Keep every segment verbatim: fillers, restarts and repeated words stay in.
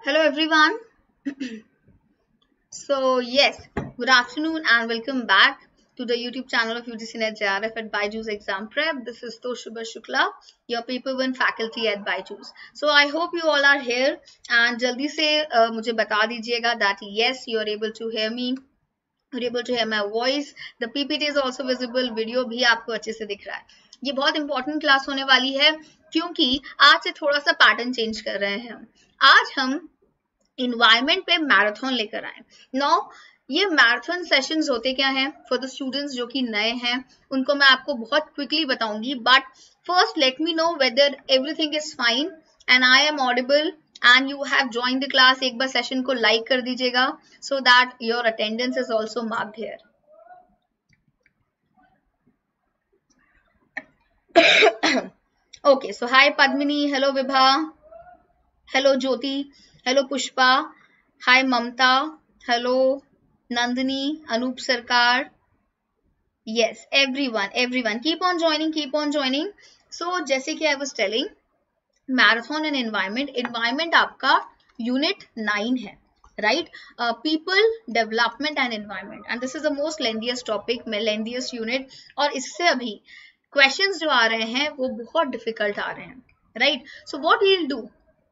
Hello everyone. So yes, good afternoon and welcome back to the YouTube channel of U G C Net J R F at Byju's Exam Prep. This is Toshiba Shukla, your paper one faculty at Byju's. So I hope you all are here and jaldi se uh, मुझे बता दीजिएगा that yes, you are able to hear me. You're able to hear my voice. The P P T is also visible. Video भी आपको अच्छे से दिख रहा है. ये बहुत इंपॉर्टेंट क्लास होने वाली है क्योंकि आज से थोड़ा सा पैटर्न चेंज कर रहे हैं हम. आज हम इन्वायरमेंट पे मैराथन लेकर आए. नो ये मैराथन सेशंस होते क्या हैं फॉर द स्टूडेंट्स जो कि नए हैं उनको मैं आपको बहुत क्विकली बताऊंगी. But first let me know whether everything is fine and I am audible and you have join the class. एक बार सेशन को लाइक कर दीजिएगा so that your attendance is also marked here. Okay, so hi Padmini, hello Vibha, hello Jyoti, hello Pushpa, hi Mamata, hello Nandini, Anup Sarkar. yes everyone everyone keep on joining keep on joining. so जैसे कि I was telling marathon and environment environment आपका unit nine है, right? uh, people development and environment and this is the most lengthiest topic, lengthiest unit. और इससे अभी questions जो आ रहे हैं वो बहुत difficult आ रहे हैं, right? so what we'll do,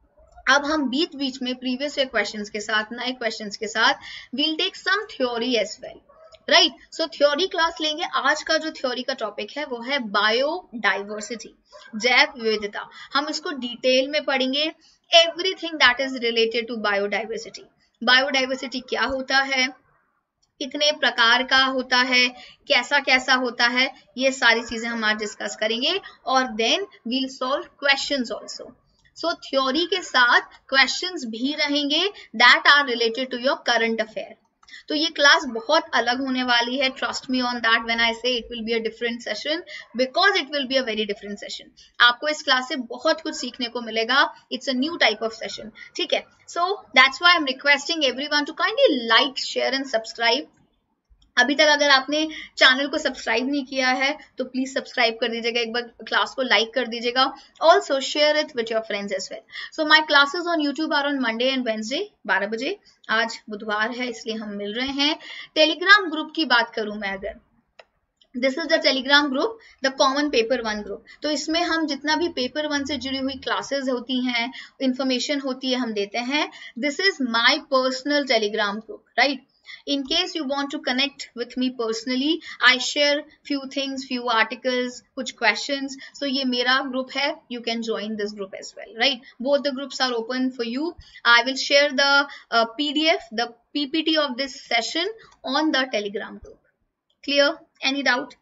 अब हम बीच बीच में प्रीवियस ईयर क्वेश्चंस के साथ नए क्वेश्चंस के साथ we'll take some theory as well, right? So theory class लेंगे. आज का जो थ्योरी का टॉपिक है वो है बायोडाइवर्सिटी, जैव विविधता. हम इसको डिटेल में पढ़ेंगे, everything that is related to biodiversity. Biodiversity क्या होता है, कितने प्रकार का होता है, कैसा कैसा होता है, ये सारी चीजें हम आज डिस्कस करेंगे. और then we'll solve questions also. So so, theory के साथ क्वेश्चंस भी रहेंगे that are related to your current affair. तो ये क्लास बहुत अलग होने वाली है. Trust me on that when I say it will be a different session, because it will be a very different session. आपको इस क्लास से बहुत कुछ सीखने को मिलेगा. It's a new type of session, ठीक है? सो that's why I am requesting everyone to kindly like, share and subscribe. अभी तक अगर आपने चैनल को सब्सक्राइब नहीं किया है तो प्लीज सब्सक्राइब कर दीजिएगा, एक बार क्लास को लाइक कर दीजिएगा. Also share it with your friends as well. So my classes on YouTube are on Monday and Wednesday बारह बजे. आज बुधवार है इसलिए हम मिल रहे हैं. टेलीग्राम ग्रुप की बात करूं मैं, अगर this is the Telegram group, the common paper one group. तो इसमें हम जितना भी पेपर वन से जुड़ी हुई क्लासेस होती हैं, इंफॉर्मेशन होती है, हम देते हैं. This is my personal Telegram group, right? In case you want to connect with me personally, I share few things, few articles, कुछ questions. So ये मेरा group है. You can join this group as well, right? Both the groups are open for you. I will share the uh, P D F, the P P T of this session on the Telegram group. Clear? Any doubt?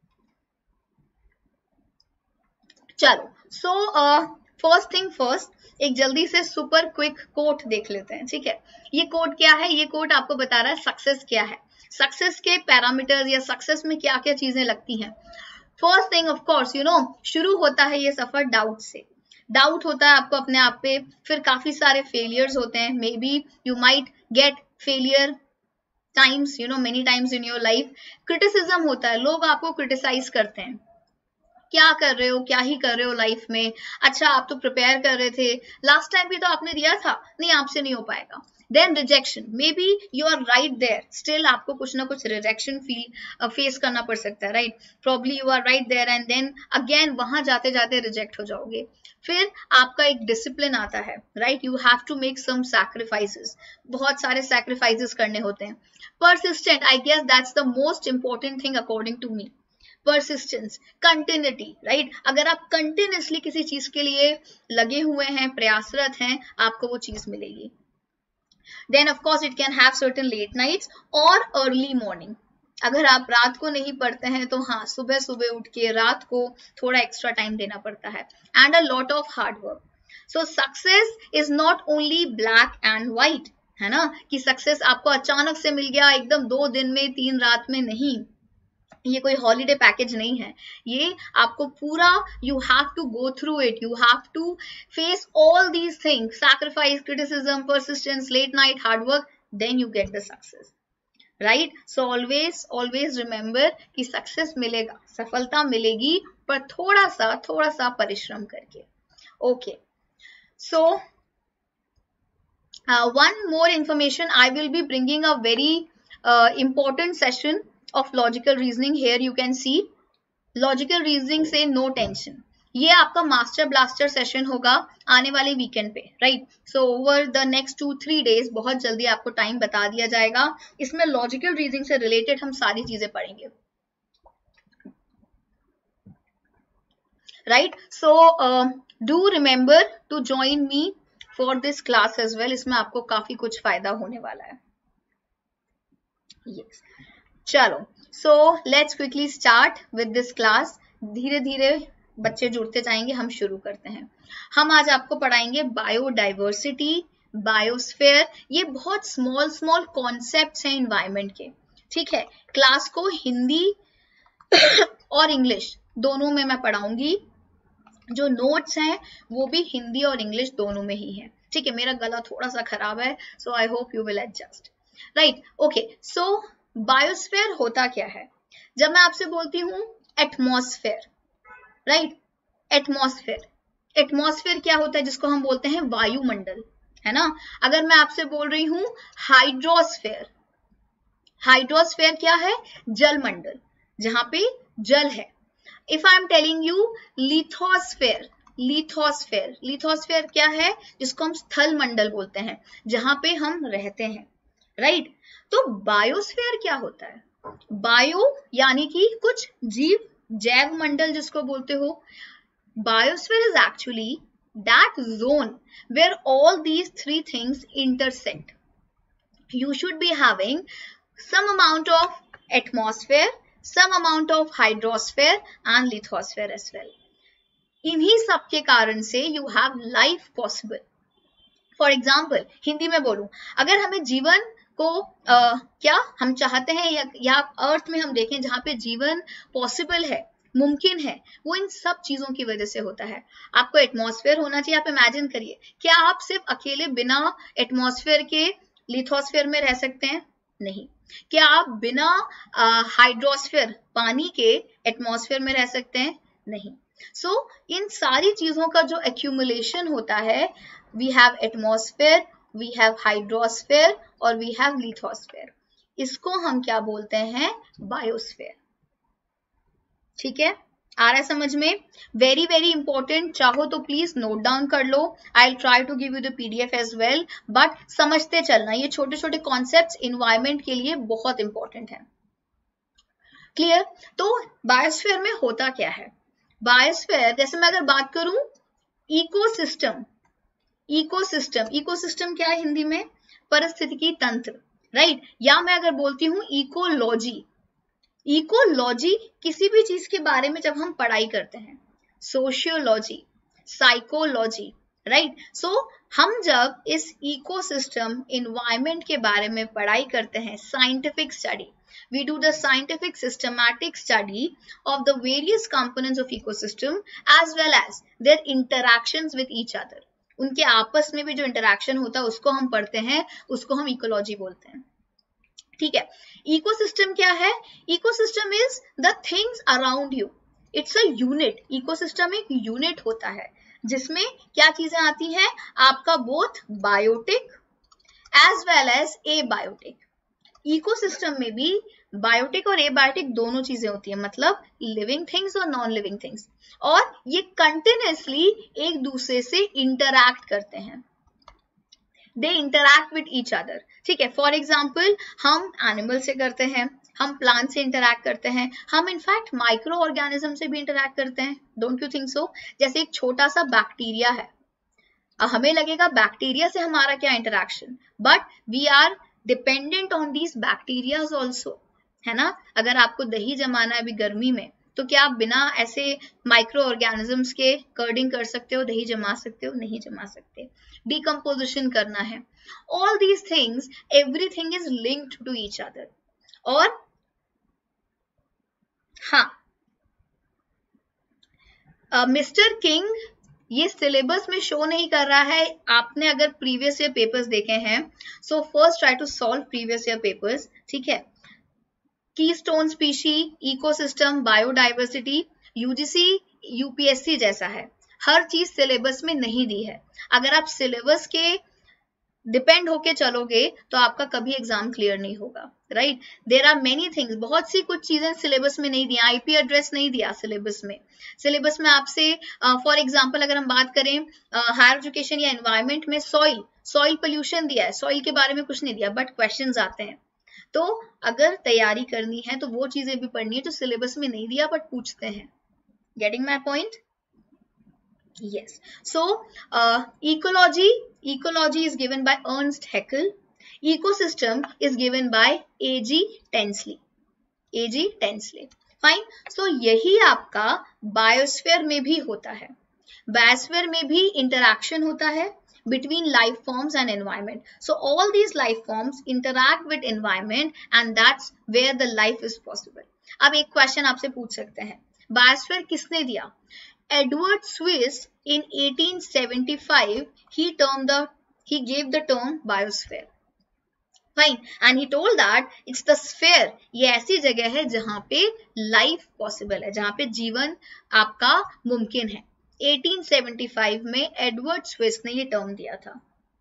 चलो. So uh, first thing first, एक जल्दी से super quick coat देख लेते हैं, ठीक है? ये कोट क्या है? ये कोट आपको बता रहा है सक्सेस क्या है, सक्सेस के पैरामीटर्स या सक्सेस में क्या क्या चीजें लगती हैं. First thing of course you know, शुरू होता है ये सफर डाउट से. डाउट होता है आपको अपने आप पे, फिर काफी सारे फेलियर्स होते हैं. Maybe you might get failure times, you know, many times in your life. Criticism होता है, लोग आपको क्रिटिसाइज करते हैं, क्या कर रहे हो, क्या ही कर रहे हो लाइफ में. अच्छा आप तो प्रिपेयर कर रहे थे, लास्ट टाइम भी तो आपने दिया था, नहीं आपसे नहीं हो पाएगा. Then rejection, maybe you are right there, still आपको कुछ ना कुछ रिजेक्शन फील फेस करना पड़ सकता है, right? Probably you are right there and then again वहां जाते जाते रिजेक्ट हो जाओगे. फिर आपका एक डिसिप्लिन आता है, right? You have to make some sacrifices, बहुत सारे सैक्रिफाइसेस करने होते हैं. Persistent, I guess that's the most important thing according to me. Persistence, continuity, right? अगर आप कंटिन्यूसली किसी चीज के लिए लगे हुए हैं, प्रयासरत हैं, आपको वो चीज मिलेगी. Then of course it can have certain late nights और अर्ली मॉर्निंग. अगर आप रात को नहीं पढ़ते हैं तो हाँ, सुबह सुबह उठ के रात को थोड़ा एक्स्ट्रा टाइम देना पड़ता है. And a lot of hard work. So success is not only black and white, है ना? कि सक्सेस आपको अचानक से मिल गया एकदम दो दिन में, तीन रात में, नहीं. ये कोई हॉलीडे पैकेज नहीं है. ये आपको पूरा, you have to go through it, you have to face all these things, sacrifice, criticism, persistence, late night, hard work, then you get the success, right? So always always remember कि success मिलेगा, सफलता मिलेगी, पर थोड़ा सा थोड़ा सा परिश्रम करके. Okay, so Uh, one more information, I will be bringing a very uh, important session of logical reasoning. Here you can see logical reasoning से नो टेंशन, ये आपका मास्टर ब्लास्टर सेशन होगा आने वाले वीकेंड पे, right. So over the next two three days बहुत जल्दी आपको टाइम बता दिया जाएगा. इसमें लॉजिकल रीजनिंग से रिलेटेड हम सारी चीजें पढ़ेंगे, right. So do remember to join me for this class as well. इसमें आपको काफी कुछ फायदा होने वाला है. यस, चलो. So let's quickly start with this class. धीरे धीरे बच्चे जुड़ते जाएंगे, हम शुरू करते हैं. हम आज आपको पढ़ाएंगे बायोडाइवर्सिटी, बायोस्फीयर. ये बहुत स्मॉल स्मॉल कॉन्सेप्ट्स हैं एनवायरनमेंट के, ठीक है. क्लास को हिंदी और इंग्लिश दोनों में मैं पढ़ाऊंगी. जो नोट्स हैं वो भी हिंदी और इंग्लिश दोनों में ही है, ठीक है. मेरा गला थोड़ा सा खराब है, so I hope you will adjust, right. Okay, so biosphere होता क्या है? जब मैं आपसे बोलती हूं एटमॉस्फेयर, राइट, एटमॉस्फेयर. एटमॉस्फेयर क्या होता है? जिसको हम बोलते हैं वायुमंडल, है ना. अगर मैं आपसे बोल रही हूं हाइड्रोस्फेयर, हाइड्रोस्फेयर क्या है? जलमंडल, जहां पे जल है. If I am telling you lithosphere, lithosphere, lithosphere क्या है? जिसको हम स्थल मंडल बोलते हैं, जहां पे हम रहते हैं, राइट. तो बायोस्फीयर क्या होता है? बायो यानी कि कुछ जीव, जैव मंडल जिसको बोलते हो. Biosphere is actually that zone where all these three things intersect. You should be having some amount of atmosphere, some amount of hydrosphere and lithosphere as well. इन्हीं सब के कारण से you have life possible. For example, Hindi में बोलूं, अगर हमें जीवन को आ, क्या हम चाहते हैं या, या अर्थ में हम देखें जहां पे जीवन पॉसिबल है, मुमकिन है, वो इन सब चीजों की वजह से होता है. आपको एटमॉस्फेयर होना चाहिए. आप इमेजिन करिए, क्या आप सिर्फ अकेले बिना एटमॉस्फेयर के लिथोस्फेयर में रह सकते हैं? नहीं. क्या आप बिना हाइड्रोस्फेयर पानी के एटमॉस्फेयर में रह सकते हैं? नहीं. सो so, इन सारी चीजों का जो एक्यूमुलेशन होता है, we have atmosphere, we have hydrosphere और वी हैव लिथोस्फेयर. इसको हम क्या बोलते हैं? बायोस्फेयर. ठीक है, आ रहा है समझ में? Very very important. चाहो तो प्लीज नोट डाउन कर लो. I try to give you the PDF as well, but समझते चलना. ये छोटे छोटे कॉन्सेप्ट्स एनवायरनमेंट के लिए बहुत इंपॉर्टेंट है. क्लियर? तो बायोस्फीयर में होता क्या है? बायोस्फीयर, जैसे मैं अगर बात करूं इकोसिस्टम, इकोसिस्टम, इकोसिस्टम क्या है हिंदी में? परिस्थितिकी तंत्र, राइट. या मैं अगर बोलती हूं इकोलॉजी, इकोलॉजी किसी भी चीज के बारे में जब हम पढ़ाई करते हैं, सोशियोलॉजी, साइकोलॉजी, राइट. सो हम जब इस इकोसिस्टम एनवायरनमेंट के बारे में पढ़ाई करते हैं, scientific study, we do the scientific systematic study of the various components of ecosystem as well as their interactions with each other. उनके आपस में भी जो इंटरैक्शन होता है उसको हम पढ़ते हैं, उसको हम इकोलॉजी बोलते हैं. ठीक है. इकोसिस्टम क्या है? Ecosystem is the things around you. It's a unit. Ecosystem एक यूनिट होता है जिसमें क्या चीजें आती हैं? आपका both biotic as well as abiotic. Ecosystem में भी बायोटिक और एबायोटिक दोनों चीजें होती है, मतलब लिविंग थिंग्स और नॉन लिविंग थिंग्स, और ये कंटिन्यूअसली एक दूसरे से इंटरैक्ट करते हैं. They interact with each other. ठीक है. फॉर एग्जाम्पल, हम एनिमल से करते हैं, हम प्लांट से इंटरैक्ट करते हैं, हम इनफैक्ट माइक्रो ऑर्गेनिज्म से भी इंटरैक्ट करते हैं. Don't you think so? जैसे एक छोटा सा बैक्टीरिया है, हमें लगेगा बैक्टीरिया से हमारा क्या interaction, but we are dependent on these bacterias also, है ना. अगर आपको दही जमाना है अभी गर्मी में, तो क्या आप बिना ऐसे माइक्रो ऑर्गेनिजम्स के कर्डिंग कर सकते हो, दही जमा सकते हो? नहीं जमा सकते. डिकम्पोजिशन करना है. All these things, everything is linked to each other. और हाँ, मिस्टर uh, किंग ये सिलेबस में शो नहीं कर रहा है. आपने अगर प्रीवियस ईयर पेपर्स देखे हैं, so first try to solve previous year papers. ठीक है. Keystone species, ecosystem, biodiversity, UGC UPSC जैसा है. हर चीज सिलेबस में नहीं दी है. अगर आप सिलेबस के डिपेंड होके चलोगे तो आपका कभी एग्जाम क्लियर नहीं होगा, right. There are many things, बहुत सी कुछ चीजें सिलेबस में नहीं दिया, आईपी एड्रेस नहीं दिया सिलेबस में। सिलेबस में आपसे फॉर uh, एग्जांपल अगर हम बात करें हायर uh, एजुकेशन या एनवायरमेंट में सॉइल सॉइल पोल्यूशन दिया है, सॉइल के बारे में कुछ नहीं दिया, बट क्वेश्चंस आते हैं। तो अगर तैयारी करनी है तो वो चीजें भी पढ़नी है जो सिलेबस में नहीं दिया बट पूछते हैं। Getting my point? Yes. So, uh, ecology, ecology is given by Ernst Haeckel. Ecosystem is given by A G Tensley. A G Tensley. Fine. So, यही आपका बायोस्फीयर में भी होता है। बायोस्फीयर में भी इंटरैक्शन होता है between life forms and environment. So, all these life forms interact with environment and that's where the life is possible. अब एक क्वेश्चन आपसे पूछ सकते हैं, बायोस्फीयर किसने दिया? Edward Swiss in eighteen seventy-five he termed the he gave the term biosphere. Fine, and he told that it's the sphere. ये ऐसी जगह है जहां पे लाइफ पॉसिबल है, जहां पे जीवन आपका मुमकिन है। eighteen seventy-five में एडवर्ड स्विस ने ये टर्म दिया था।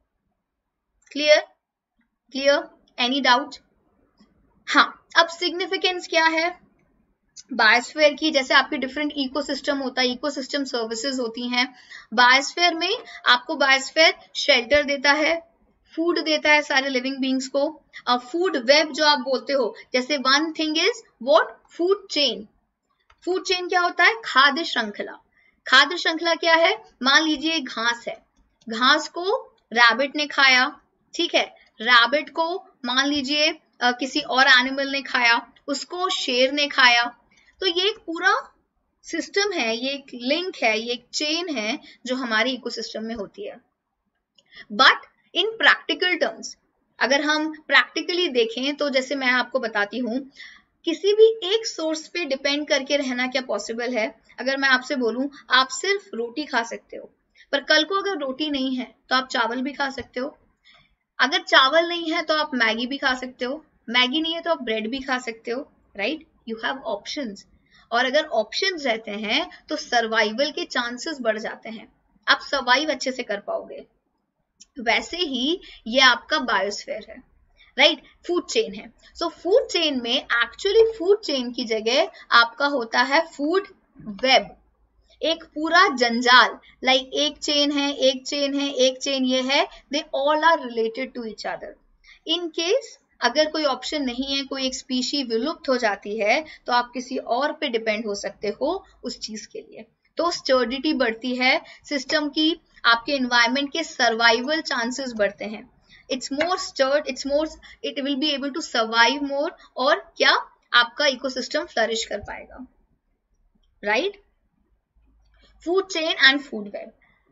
क्लियर? क्लियर? Any doubt? हाँ, अब सिग्निफिकेंस क्या है बायोस्फीयर की? जैसे आपके डिफरेंट इकोसिस्टम होता है, इकोसिस्टम सर्विसेज होती हैं। बायोस्फीयर में आपको बायोस्फीयर शेल्टर देता है, फूड देता है सारे लिविंग बींग्स को, और फूड वेब जो आप बोलते हो, जैसे one thing is what? Food chain. Food chain क्या होता है? खाद्य श्रृंखला। खाद्य श्रृंखला क्या है? मान लीजिए घास है, घास को रैबिट ने खाया, ठीक है, रैबिट को मान लीजिए किसी और एनिमल ने खाया, उसको शेर ने खाया। तो ये एक पूरा सिस्टम है, ये एक लिंक है, ये एक चेन है जो हमारे इकोसिस्टम में होती है। बट इन प्रैक्टिकल टर्म्स अगर हम प्रैक्टिकली देखें तो जैसे मैं आपको बताती हूँ, किसी भी एक सोर्स पे डिपेंड करके रहना क्या पॉसिबल है? अगर मैं आपसे बोलूं आप सिर्फ रोटी खा सकते हो, पर कल को अगर रोटी नहीं है तो आप चावल भी खा सकते हो, अगर चावल नहीं है तो आप मैगी भी खा सकते हो, मैगी नहीं है तो आप ब्रेड भी खा सकते हो, राइट? यू हैव ऑप्शंस, और अगर ऑप्शंस रहते हैं तो सर्वाइवल के चांसेस बढ़ जाते हैं, आप सर्वाइव अच्छे से कर पाओगे। वैसे ही ये आपका बायोस्फीयर है, राइट? फूड चेन है। सो फूड चेन में एक्चुअली फूड चेन की जगह आपका होता है फूड वेब, एक पूरा जंजाल, लाइक like एक चेन है, एक चेन है, एक चेन ये है, they all are related to each other. In case अगर कोई ऑप्शन नहीं है, कोई एक स्पीशी विलुप्त हो जाती है, तो आप किसी और पे डिपेंड हो सकते हो उस चीज के लिए। तो स्टर्डिटी बढ़ती है सिस्टम की, आपके एनवायरनमेंट के सर्वाइवल चांसेस बढ़ते हैं। It's more stirred, it's more, it will be able to survive more, और क्या आपका इकोसिस्टम फ्लरिश कर पाएगा, right? Food chain and food web.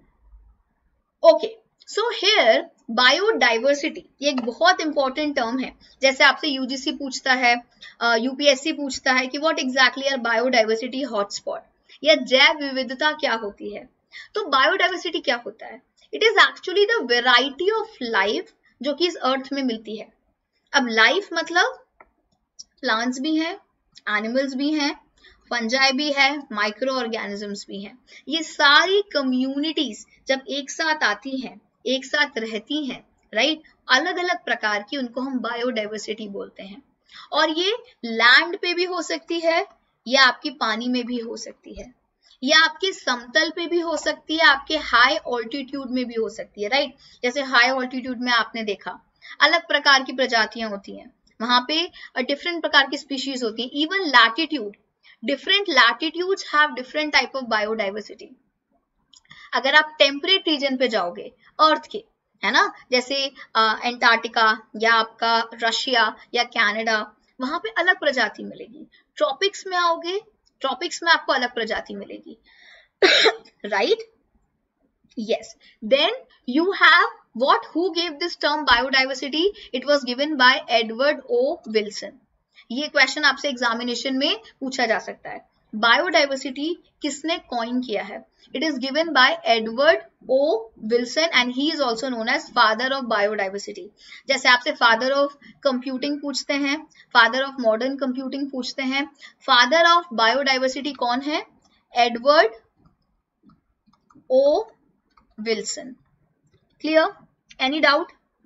Okay, so here biodiversity ये एक बहुत इंपॉर्टेंट टर्म है। जैसे आपसे यूजीसी पूछता है, यूपीएससी uh, पूछता है कि what exactly are biodiversity hotspot, या जैव विविधता क्या होती है? तो बायोडाइवर्सिटी क्या होता है? It is actually the variety of life जो कि इस अर्थ में मिलती है। अब लाइफ मतलब प्लांट्स भी हैं, एनिमल्स भी हैं, फंजाई भी है, माइक्रो ऑर्गेनिजम्स भी हैं। ये सारी कम्युनिटीज जब एक साथ आती हैं, एक साथ रहती हैं, राइट, अलग अलग प्रकार की, उनको हम बायोडाइवर्सिटी बोलते हैं। और ये लैंड पे भी हो सकती है, या आपकी पानी में भी हो सकती है, या आपके समतल पे भी हो सकती है, आपके हाई ऑल्टीट्यूड में भी हो सकती है, राइट? जैसे हाई ऑल्टीट्यूड में आपने देखा अलग प्रकार की प्रजातियां होती हैं, वहां पे डिफरेंट प्रकार की स्पीशीज होती हैं। Even latitude, different latitudes have different type of biodiversity. अगर आप टेम्परेट रीजन पे जाओगे अर्थ के, है ना, जैसे एंटार्क्टिका या आपका रशिया या कनाडा, वहां पे अलग प्रजाति मिलेगी। ट्रॉपिक्स में आओगे, ट्रॉपिक्स में आपको अलग प्रजाति मिलेगी, right? Yes. Then you have what? Who gave this term biodiversity? It was given by Edward O. Wilson. ये क्वेश्चन आपसे एग्जामिनेशन में पूछा जा सकता है। बायोडाइवर्सिटी किसने कॉइन किया है? It is given by Edward O Wilson and he is also known as father of biodiversity. जैसे आपसे फादर ऑफ कंप्यूटिंग पूछते हैं, फादर ऑफ मॉडर्न कंप्यूटिंग पूछते हैं, फादर ऑफ बायोडाइवर्सिटी कौन है? Edward O Wilson. Clear? Any doubt?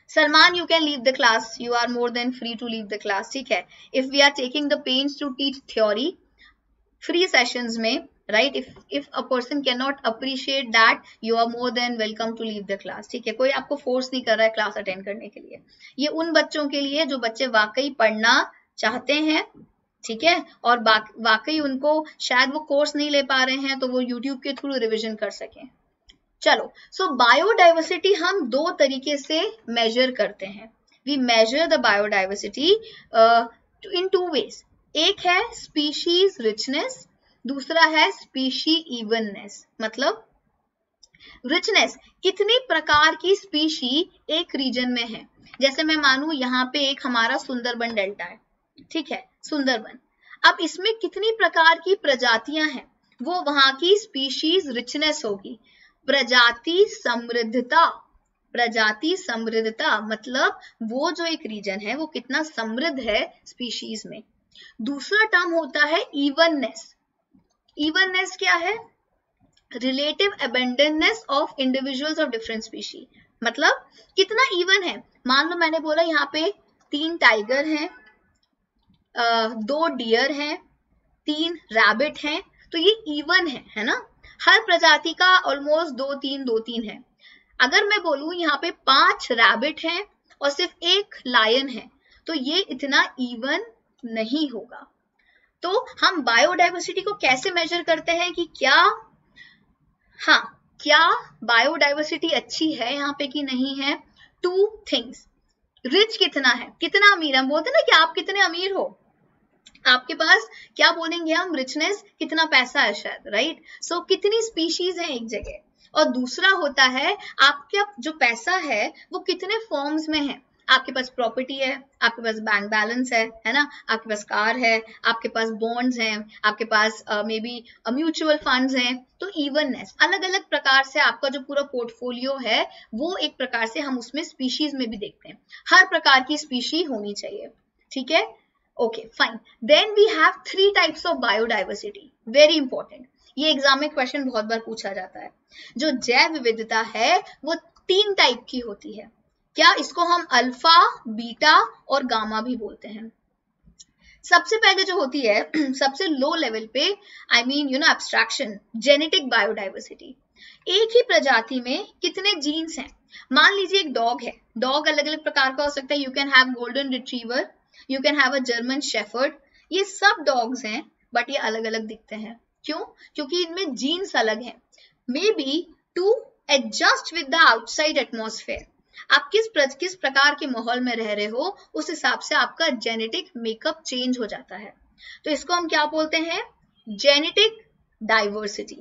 Salman, you can leave the class. You are more than free to leave the class. ठीक है. If we are taking the pains to teach theory, free sessions में, right? If if a person cannot appreciate that, you are more than welcome to leave the class. ठीक है. कोई आपको force नहीं कर रहा है class attend करने के लिए. ये उन बच्चों के लिए जो बच्चे वाकई पढ़ना चाहते हैं, ठीक है, और वाकई उनको शायद वो कोर्स नहीं ले पा रहे हैं तो वो यूट्यूब के थ्रू रिविजन कर सकें. चलो, सो बायोडाइवर्सिटी हम दो तरीके से मेजर करते हैं. We measure the biodiversity in two ways. एक है स्पीशीज रिचनेस, दूसरा है स्पीशी इवननेस. मतलब रिचनेस, कितनी प्रकार की स्पीशी एक रीजन में है. जैसे मैं मानूं यहाँ पे एक हमारा सुंदरबन डेल्टा है, ठीक है, सुंदरबन. अब इसमें कितनी प्रकार की प्रजातियां हैं, वो वहां की स्पीशीज रिचनेस होगी. प्रजाति समृद्धता, प्रजाति समृद्धता मतलब वो जो एक रीजन है वो कितना समृद्ध है स्पीशीज में. दूसरा टर्म होता है इवननेस. इवननेस क्या है? Relative abundantness of individuals of different species. मतलब कितना इवन है. मान लो मैंने बोला यहाँ पे तीन टाइगर हैं, दो डियर हैं, तीन रैबिट हैं, तो ये इवन है, है ना. हर प्रजाति का ऑलमोस्ट दो तीन दो तीन है. अगर मैं बोलूं यहाँ पे पांच रैबिट हैं और सिर्फ एक लायन है तो ये इतना इवन नहीं होगा. तो हम बायोडाइवर्सिटी को कैसे मेजर करते हैं कि क्या, हाँ, क्या बायोडाइवर्सिटी अच्छी है यहाँ पे कि नहीं है. Two things. रिच कितना है, कितना अमीर. हम बोलते हैं ना कि आप कितने अमीर हो, आपके पास क्या बोलेंगे हम, रिचनेस, कितना पैसा है शायद, राइट. सो कितनी स्पीशीज है एक जगह. और दूसरा होता है आपका जो पैसा है वो कितने फॉर्म्स में है. आपके पास प्रॉपर्टी है, आपके पास बैंक बैलेंस है, है ना, आपके पास कार है, आपके पास बॉन्ड्स हैं, आपके पास मे बी म्यूचुअल फंड्स हैं. तो इवननेस, अलग अलग प्रकार से आपका जो पूरा पोर्टफोलियो है वो एक प्रकार से हम उसमें स्पीशीज में भी देखते हैं. हर प्रकार की स्पीशी होनी चाहिए, ठीक है. Okay fine. Then we have three types of biodiversity. Very important, ये एग्जाम में क्वेश्चन बहुत बार पूछा जाता है. जो जैव विविधता है वो तीन टाइप की होती है. क्या? इसको हम अल्फा, बीटा और गामा भी बोलते हैं. सबसे पहले जो होती है सबसे लो लेवल पे, I mean you know abstraction, genetic biodiversity. एक ही प्रजाति में कितने जीन्स हैं. मान लीजिए एक डॉग है. डॉग अलग अलग प्रकार का हो सकता है. You can have golden retriever, you can have a German shepherd. ये सब डॉग्स हैं बट ये अलग अलग दिखते हैं. क्यों? क्योंकि इनमें जीन्स अलग हैं. Maybe to adjust with the outside atmosphere. आप किस प्र, किस प्रकार के माहौल में रह रहे हो उस हिसाब से आपका जेनेटिक मेकअप चेंज हो जाता है. तो इसको हम क्या बोलते हैं? Genetic diversity.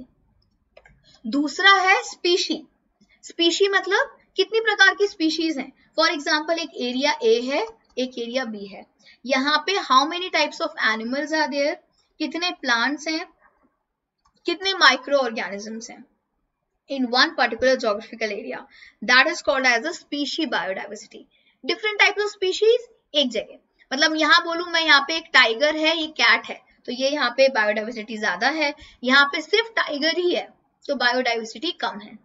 दूसरा है स्पीशी. स्पीशी मतलब कितनी प्रकार की स्पीशीज हैं. फॉर एग्जाम्पल एक एरिया ए है, एक एरिया बी है. यहाँ पे how many types of animals are there, कितने प्लांट्स हैं, कितने माइक्रो ऑर्गेनिजम्स हैं in one particular geographical area. That is called as a species biodiversity. Different types of species एक जगह. मतलब यहाँ बोलूं मैं, यहाँ पे एक टाइगर है, ये कैट है, तो ये यहाँ पे बायोडाइवर्सिटी ज्यादा है. यहाँ पे सिर्फ टाइगर ही है तो बायोडाइवर्सिटी कम है,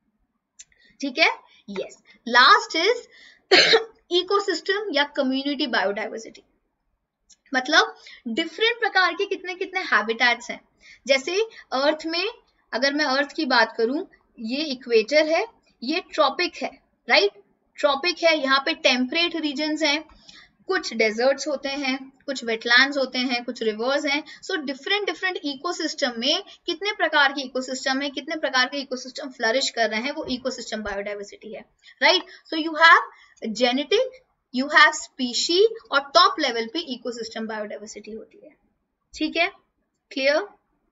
ठीक है. यस. लास्ट इज इकोसिस्टम या कम्युनिटी बायोडाइवर्सिटी. मतलब डिफरेंट प्रकार के कितने कितने हैबिटेट्स हैं. जैसे अर्थ में, अगर मैं अर्थ की बात करूं, ये इक्वेटर है, ये ट्रॉपिक है, राइट. ट्रॉपिक है, यहाँ पे टेम्परेट रीजन्स हैं, कुछ डेजर्ट्स होते हैं, कुछ वेटलैंड्स होते हैं, कुछ रिवर्स हैं. सो डिफरेंट डिफरेंट इकोसिस्टम में कितने प्रकार के इकोसिस्टम है, कितने प्रकार के इकोसिस्टम फ्लरिश कर रहे हैं, वो इकोसिस्टम बायोडाइवर्सिटी है, right. So you have genetic, you have species और टॉप लेवल पे इकोसिस्टम बायोडाइवर्सिटी होती है, ठीक है. क्लियर?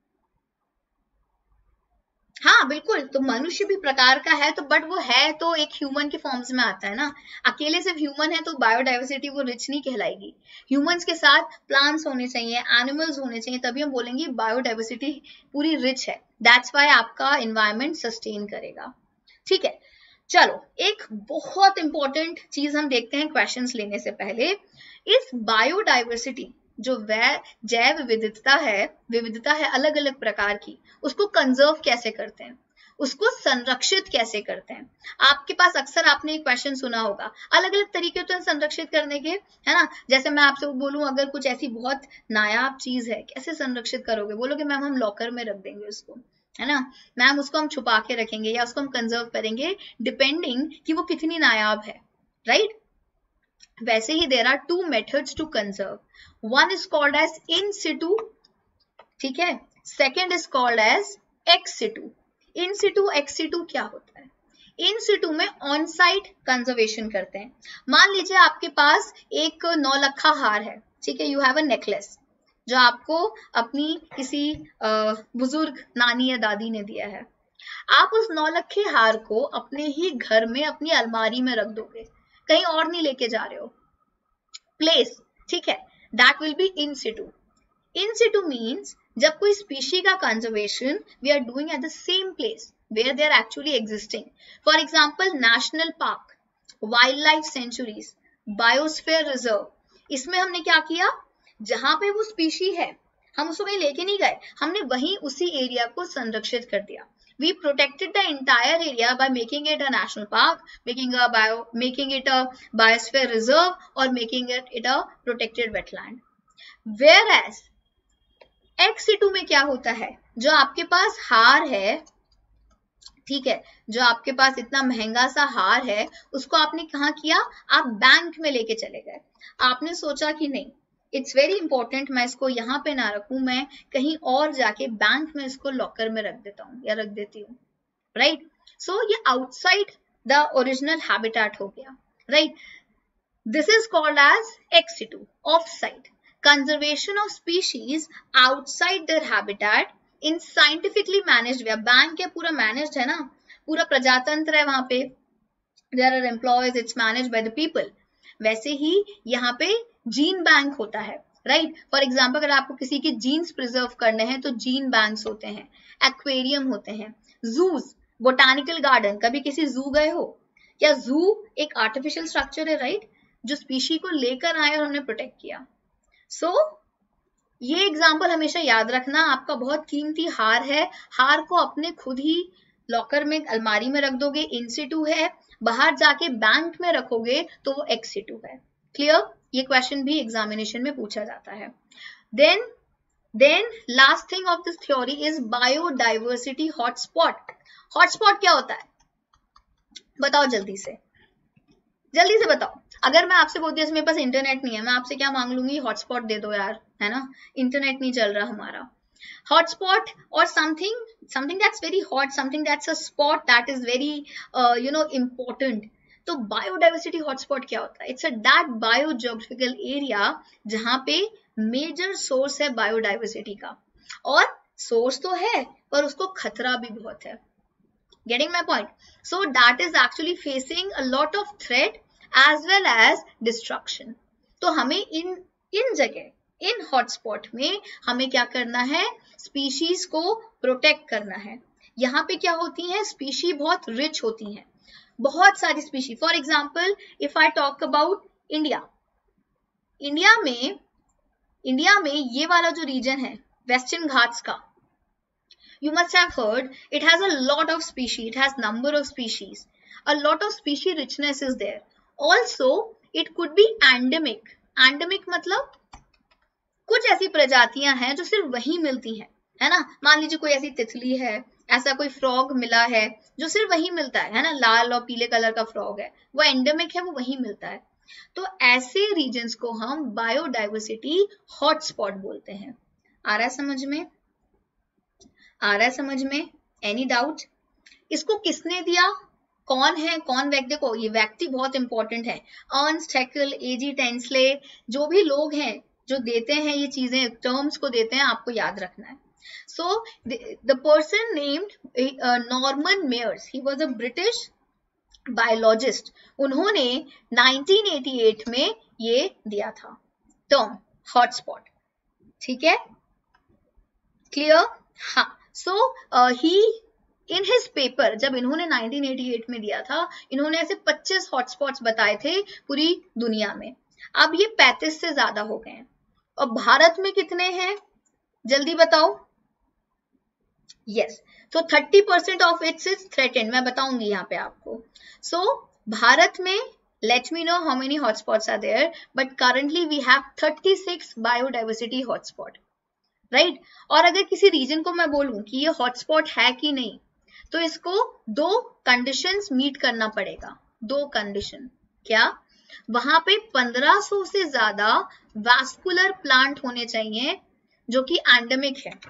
हाँ बिल्कुल. तो मनुष्य भी प्रकार का है, तो बट वो है तो एक ह्यूमन के फॉर्म्स में आता है ना. अकेले सिर्फ ह्यूमन है तो बायोडाइवर्सिटी वो रिच नहीं कहलाएगी. ह्यूमंस के साथ प्लांट्स होने चाहिए, एनिमल्स होने चाहिए, तभी हम बोलेंगे बायोडाइवर्सिटी पूरी रिच है. दैट्स वाई आपका एनवायरमेंट सस्टेन करेगा, ठीक है. चलो, एक बहुत इंपॉर्टेंट चीज हम देखते हैं क्वेश्चंस लेने से पहले. इस बायोडाइवर्सिटी जो जैव विविधता है, विविधता है अलग अलग प्रकार की, उसको कंजर्व कैसे करते हैं, उसको संरक्षित कैसे करते हैं। आपके पास अक्सर आपने एक क्वेश्चन सुना होगा, अलग अलग तरीके तो संरक्षित करने के, है ना। जैसे मैं आपसे बोलूं अगर कुछ ऐसी बहुत नायाब चीज है, कैसे संरक्षित करोगे, बोलोगे मैम हम लॉकर में रख देंगे उसको, है ना, मैम उसको हम छुपा के रखेंगे या उसको हम कंजर्व करेंगे, डिपेंडिंग कि वो कितनी नायाब है, राइट। वैसे ही there are two methods to conserve, one is called as in situ, ठीक है, second is called as ex situ. In situ ex situ क्या होता है, इन सिटू में ऑन साइट कंजर्वेशन करते हैं। मान लीजिए आपके पास एक नौलखा हार है, ठीक है, यू हैव अ नेकलेस जो आपको अपनी किसी बुजुर्ग नानी या दादी ने दिया है। आप उस नौलखे हार को अपने ही घर में अपनी अलमारी में रख दोगे, कहीं और नहीं लेके जा रहे हो, प्लेस, ठीक है, that will be in situ. In situ means जब कोई स्पीशी का conservation we are doing at the same place where they are actually existing. For example, national park, wildlife sanctuaries, biosphere reserve. इसमें हमने क्या किया, जहां पे वो स्पीशी है हम उसको कहीं लेके नहीं गए, हमने वहीं उसी एरिया को संरक्षित कर दिया। We protected the entire area by making it a national park, making a bio, making it a biosphere reserve, or making it, it a protected wetland. Whereas ex situ में क्या होता है, जो आपके पास हार है, ठीक है, जो आपके पास इतना महंगा सा हार है उसको आपने कहाँ किया, आप बैंक में लेके चले गए। आपने सोचा कि नहीं, इट्स वेरी इंपॉर्टेंट, मैं इसको यहाँ पे ना रखूं, मैं कहीं और जाके बैंक में इसको लॉकर में रख देता हूँ या रख देती हूँ, राइट। सो ये आउटसाइड द ओरिजिनल हैबिटेट हो गया, right. This is called as ex situ, off site conservation of species outside their habitat in scientifically managed way. Bank है पूरा मैनेज्ड है ना, पूरा प्रजातंत्र है वहां पे, there are employees, it's managed by the people. वैसे ही यहाँ पे जीन बैंक होता है, राइट। फॉर एग्जाम्पल अगर आपको किसी के जीन्स प्रिजर्व करने हैं तो जीन बैंक्स होते हैं, एक्वेरियम होते हैं, जूज, बोटानिकल गार्डन, कभी किसी जू गए हो क्या, जू एक आर्टिफिशियल स्ट्रक्चर है, राइट, जो स्पीशी को लेकर आए और हमने प्रोटेक्ट किया। सो so, ये एग्जाम्पल हमेशा याद रखना, आपका बहुत कीमती हार है, हार को अपने खुद ही लॉकर में अलमारी में रख दोगे, इन सिटू है, बाहर जाके बैंक में रखोगे तो वो एक्स सिटू है। क्लियर, ये क्वेश्चन भी एग्जामिनेशन में पूछा जाता है। Then then last thing of this theory is biodiversity hotspot. Hotspot क्या होता है बताओ जल्दी से, जल्दी से बताओ। अगर मैं आपसे बोलती हूँ मेरे पास इंटरनेट नहीं है, मैं आपसे क्या मांग लूंगी, हॉटस्पॉट दे दो यार, है ना, इंटरनेट नहीं चल रहा हमारा। हॉटस्पॉट और something something that's very hot, something that's a spot that is very you know important. तो बायोडाइवर्सिटी हॉटस्पॉट क्या होता है, it's a that biogeographical area जहां पे मेजर सोर्स है बायोडाइवर्सिटी का, और सोर्स तो है पर उसको खतरा भी बहुत है। Getting my point? So that is actually facing a lot of threat as well as destruction. तो हमें इन इन जगह इन हॉटस्पॉट में हमें क्या करना है, स्पीशीज को प्रोटेक्ट करना है। यहाँ पे क्या होती है, स्पीशी बहुत रिच होती हैं, बहुत सारी species. For example if I talk about India, India में इंडिया में ये वाला जो रीजन है वेस्टर्न घाट्स का, you must have heard it has a lot of species, it has number of species, a lot of species richness is there. Also it could be endemic. endemic मतलब कुछ ऐसी प्रजातियां हैं जो सिर्फ वहीं मिलती हैं, है ना। मान लीजिए कोई ऐसी तितली है, ऐसा कोई फ्रॉग मिला है जो सिर्फ वहीं मिलता है, है ना, लाल और पीले कलर का फ्रॉग है, वो एंडेमिक है, वो वहीं मिलता है। तो ऐसे रीजन्स को हम बायोडाइवर्सिटी हॉटस्पॉट बोलते हैं। आ रहा है समझ में, आ रहा है समझ में, एनी डाउट? इसको किसने दिया, कौन है, कौन व्यक्ति, देखो ये व्यक्ति बहुत इंपॉर्टेंट है, अर्नस्ट हैकेल, एजी टेंसले, जो भी लोग हैं जो देते हैं ये चीजें, टर्म्स को देते हैं, आपको याद रखना है। So the person named Norman Myers, he was a British biologist, उन्होंने नाइनटीन एटी एट में ये दिया था टर्म हॉटस्पॉट, ठीक है, क्लियर। हाँ, सो ही इन हिज पेपर, जब इन्होंने नाइनटीन एटी एट में दिया था, इन्होंने ऐसे पच्चीस हॉटस्पॉट्स बताए थे पूरी दुनिया में। अब ये पैंतीस से ज्यादा हो गए हैं। और भारत में कितने हैं जल्दी बताओ, यस, तो thirty percent of its is threatened, मैं बताऊंगी यहाँ पे आपको. सो so, भारत में let me know how many hotspots are there, but currently we have thirty-six biodiversity hotspot, right? और अगर किसी रीजन को मैं बोलूं कि ये हॉटस्पॉट है कि नहीं, तो इसको दो कंडीशंस मीट करना पड़ेगा. दो कंडीशन क्या? वहां पे पंद्रह सौ से ज्यादा वैस्कुलर प्लांट होने चाहिए जो कि एंडेमिक है,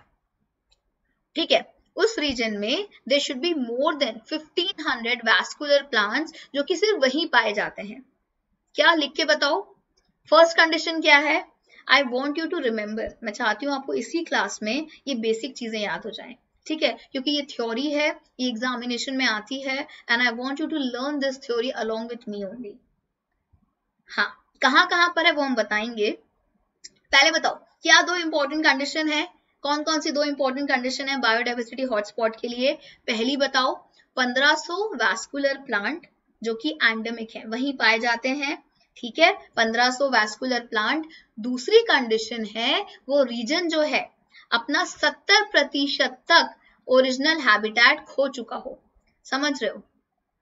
ठीक है. उस रीजन में they should be more than fifteen hundred vascular plants जो कि सिर्फ वहीं पाए जाते हैं. क्या? लिख के बताओ. फर्स्ट कंडीशन क्या है? I want you to remember, मैं चाहती हूँ आपको इसी क्लास में ये बेसिक चीजें याद हो जाएं, ठीक है, क्योंकि ये थ्योरी है, ये एग्जामिनेशन में आती है, and I want you to learn this theory along with me only. हाँ, कहाँ कहाँ पर है वो हम बताएंगे. पहले बताओ क्या दो इंपॉर्टेंट कंडीशन है? कौन कौन सी दो इंपॉर्टेंट कंडीशन है बायोडाइवर्सिटी हॉटस्पॉट के लिए? पहली बताओ, पंद्रह सौ वैस्कुलर प्लांट जो कि एंडेमिक है, वहीं पाए जाते हैं, ठीक है, पंद्रह सौ वैस्कुलर प्लांट. दूसरी कंडीशन है वो रीजन जो है अपना सत्तर प्रतिशत तक ओरिजिनल हैबिटेट खो चुका हो. समझ रहे हो?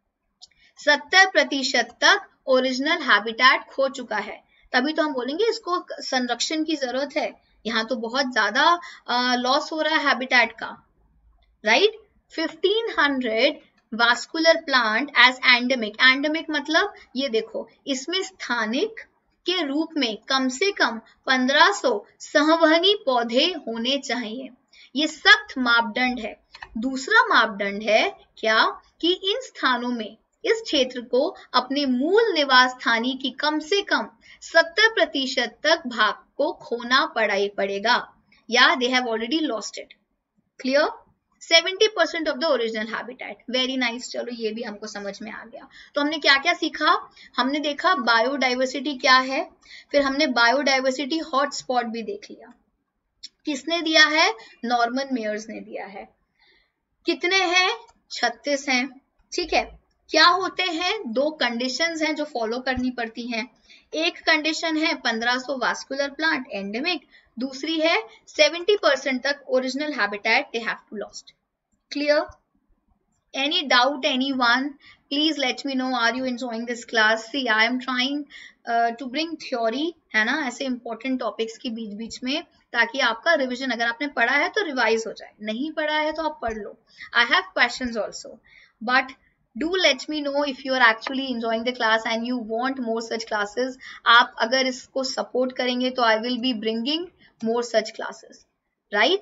सत्तर प्रतिशत तक ओरिजिनल हैबिटेट खो चुका है, तभी तो हम बोलेंगे इसको संरक्षण की जरूरत है. यहाँ तो बहुत ज्यादा लॉस हो रहा है हैबिटेट का, right. Fifteen hundred vascular plant as endemic. Endemic मतलब ये देखो, इसमें स्थानिक के रूप में कम से कम पंद्रह सौ संवहनी पौधे होने चाहिए. ये सख्त मापदंड है. दूसरा मापदंड है क्या? कि इन स्थानों में, इस क्षेत्र को अपने मूल निवास स्थानी की कम से कम सत्तर प्रतिशत तक भाग को खोना पड़ा पड़ेगा, या they have already lost it. Clear? Seventy percent of the original habitat. Very nice. चलो ये भी हमको समझ में आ गया. तो हमने क्या क्या सीखा? हमने देखा बायोडाइवर्सिटी क्या है, फिर हमने बायोडाइवर्सिटी हॉटस्पॉट भी देख लिया. किसने दिया है? नॉर्मन मेयर्स ने दिया है. कितने हैं? छत्तीस हैं, ठीक है. क्या होते हैं? दो कंडीशंस हैं जो फॉलो करनी पड़ती हैं. एक कंडीशन है पंद्रह सौ वास्कुलर प्लांट एंडेमिक, दूसरी है सेवेंटी परसेंट तक original habitat they have to lost. Clear? Any doubt anyone? Please let me know. Are you enjoying this class? See I am trying to bring theory, है ना, ऐसे important topics के बीच बीच में, ताकि आपका रिविजन, अगर आपने पढ़ा है तो रिवाइज हो जाए, नहीं पढ़ा है तो आप पढ़ लो. I have questions also, but do let me know if you are actually enjoying the class and you want more such classes. आप अगर इसको support करेंगे तो I will be bringing more such classes, right?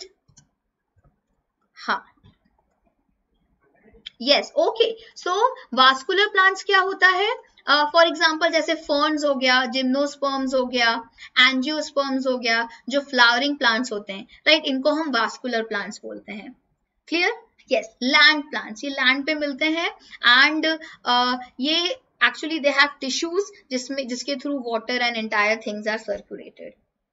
हाँ, yes, okay. So vascular plants क्या होता है? For uh, example जैसे फर्न्स हो गया, जिम्नोस्पर्म्स हो गया, एंजियोस्पर्म्स हो गया, जो फ्लावरिंग प्लांट्स होते हैं, राइट right? इनको हम वास्कुलर प्लांट्स बोलते हैं. क्लियर? यस, लैंड प्लांट्स, ये लैंड पे मिलते हैं, एंड uh, ये एक्चुअली दे हैव टिश्यूज जिसमें जिसके through water and entire things are circulated.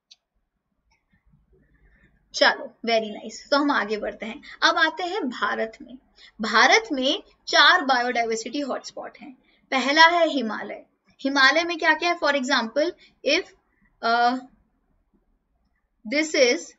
चलो, वेरी नाइस. तो हम आगे बढ़ते हैं. अब आते हैं भारत में. भारत में चार बायोडाइवर्सिटी हॉटस्पॉट हैं. पहला है हिमालय. हिमालय में क्या क्या है? For example, if this is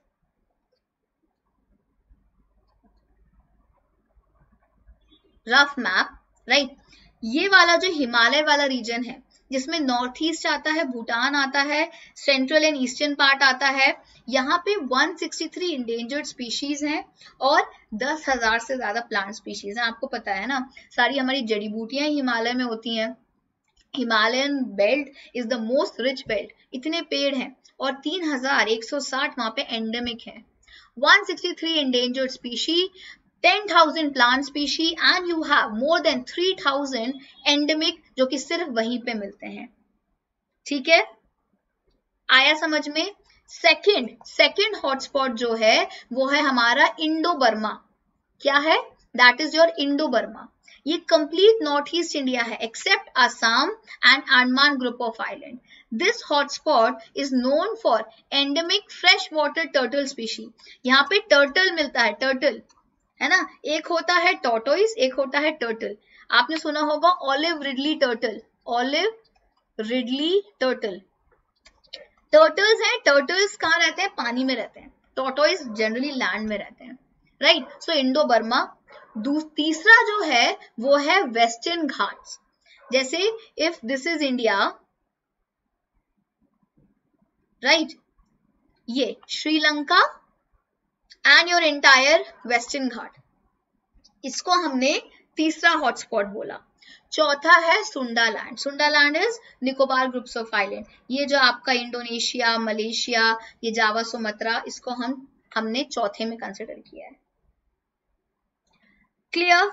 rough map, right. ये वाला जो हिमालय वाला रीजन है, जिसमें नॉर्थ ईस्ट आता है, भूटान आता है, सेंट्रल एंड ईस्टर्न पार्ट आता है, यहाँ पे एक सौ तिरसठ इंडेंजर्ड स्पीशीज हैं और दस हजार से ज्यादा प्लांट स्पीशीज हैं. आपको पता है ना, सारी हमारी जड़ी बूटियां हिमालय में होती हैं. Himalayan belt is the most rich belt. इतने पेड़ हैं और तीन हजार एक सौ साठ वहां पे एंडेमिक है. one hundred sixty-three endangered species, ten thousand plant species, and you have more than three thousand endemic जो कि सिर्फ वहीं पे मिलते हैं. ठीक है, आया समझ में? सेकंड सेकंड हॉटस्पॉट जो है वो है हमारा इंडो बर्मा. क्या है? That is your Indo Burma. ये कंप्लीट नॉर्थ ईस्ट इंडिया है except Assam and Andaman group of island. This hotspot is known for endemic fresh water turtle species. यहाँ पे टर्टल मिलता है, टर्टल है ना. एक होता है टॉर्टोइस, एक होता है टर्टल. आपने सुना होगा olive ridley turtle. Olive ridley turtle. Turtles हैं. टर्टल्स कहाँ रहते हैं? पानी में रहते हैं. टॉर्टोइस जनरली लैंड में रहते हैं, राइट. सो इंडो बर्मा. तीसरा जो है वो है वेस्टर्न घाट्स. जैसे if this is India, right, ये Sri Lanka and your entire Western Ghat, इसको हमने तीसरा हॉटस्पॉट बोला. चौथा है Sundaland. Sundaland is Nicobar groups of island. ये जो आपका इंडोनेशिया, मलेशिया, ये जावा सुमात्रा, इसको हम हमने चौथे में कंसिडर किया है. Clear?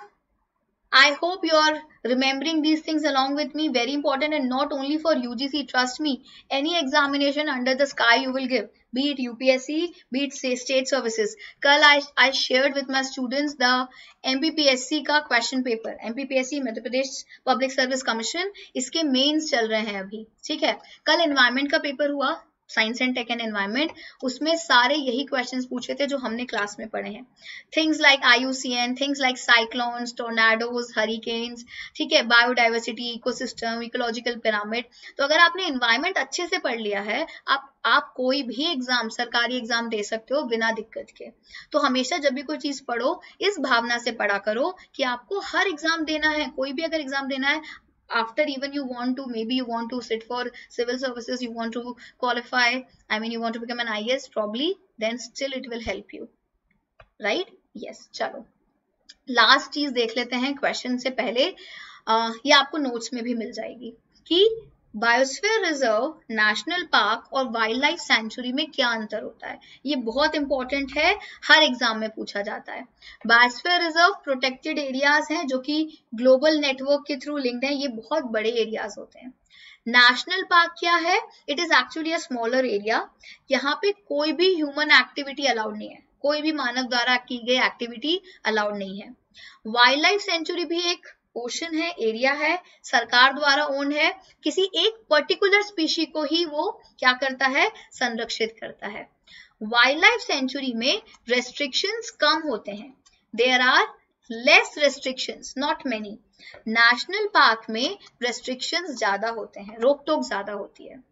I hope you are remembering these things along with me. Very important, and not only for U G C. Trust me, any examination under the sky you will give, be it U P S C, be it say state services. कल I I shared with my students the M P P S C का question paper. M P P S C Madhya Pradesh public service commission, इसके mains चल रहे हैं अभी. ठीक है. कल एनवायरमेंट का पेपर हुआ, science and tech and environment. उसमें सारे यही क्वेश्चंस पूछे थे जो हमने क्लास में पढ़े हैं. Things like I U C N, things like cyclones, tornadoes, hurricanes, ठीक है, बायोडाइवर्सिटी, इकोसिस्टम, इकोलॉजिकल पिरामिड. तो अगर आपने एनवायरमेंट अच्छे से पढ़ लिया है, आप आप कोई भी एग्जाम, सरकारी एग्जाम दे सकते हो बिना दिक्कत के. तो हमेशा जब भी कोई चीज पढ़ो, इस भावना से पढ़ा करो कि आपको हर एग्जाम देना है. कोई भी अगर एग्जाम देना है, after even you want to, maybe you want to sit for civil services, you want to qualify, I mean you want to become an I A S probably, then still it will help you, right? Yes. चलो last चीज देख लेते हैं question से पहले. uh, ये आपको notes में भी मिल जाएगी कि बायोस्फीयर रिजर्व, नेशनल पार्क और वाइल्ड लाइफ सेंचुरी में क्या अंतर होता है. ये बहुत इंपॉर्टेंट है, हर एग्जाम में पूछा जाता है. बायोस्फीयर रिजर्व प्रोटेक्टेड एरियाज हैं जो कि ग्लोबल नेटवर्क के थ्रू लिंक्ड हैं. ये बहुत बड़े एरियाज होते हैं. नेशनल पार्क क्या है? It is actually a smaller area. यहाँ पे कोई भी ह्यूमन एक्टिविटी अलाउड नहीं है, कोई भी मानव द्वारा की गई एक्टिविटी अलाउड नहीं है. वाइल्ड लाइफ सेंचुरी भी एक ओशन है, एरिया है, सरकार द्वारा ओन है. किसी एक पर्टिकुलर स्पीशी को ही वो क्या करता है? संरक्षित करता है. वाइल्ड लाइफ सेंचुरी में रेस्ट्रिक्शंस कम होते हैं. There are less restrictions, not many. National park में रेस्ट्रिक्शंस ज्यादा होते हैं, रोक टोक ज्यादा होती है.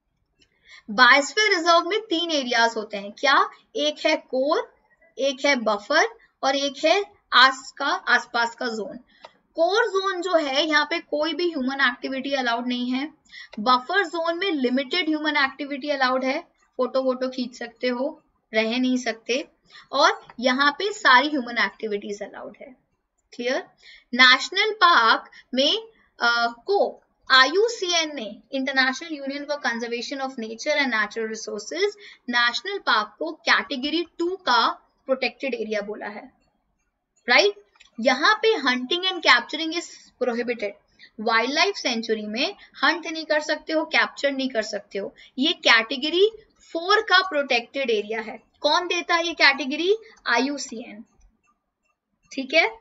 बायोस्फीयर रिजर्व में तीन एरियाज होते हैं. क्या? एक है कोर, एक है बफर और एक है आस का आसपास का जोन. कोर जोन जो है, यहाँ पे कोई भी ह्यूमन एक्टिविटी अलाउड नहीं है. बफर जोन में लिमिटेड ह्यूमन एक्टिविटी अलाउड है, फोटो वोटो खींच सकते हो, रह नहीं सकते. और यहाँ पे सारी ह्यूमन एक्टिविटीज अलाउड है. क्लियर? नेशनल पार्क में आ, को आई यू सी एन ने, international union for conservation of nature and natural resources, national park को कैटेगरी टू का प्रोटेक्टेड एरिया बोला है. राइट? यहाँ पे hunting and capturing is prohibited. Wildlife sanctuary में हंट नहीं कर सकते हो, कैप्चर नहीं कर सकते हो. ये कैटेगरी फोर का प्रोटेक्टेड एरिया है. कौन देता है ये category? I U C N. ठीक है?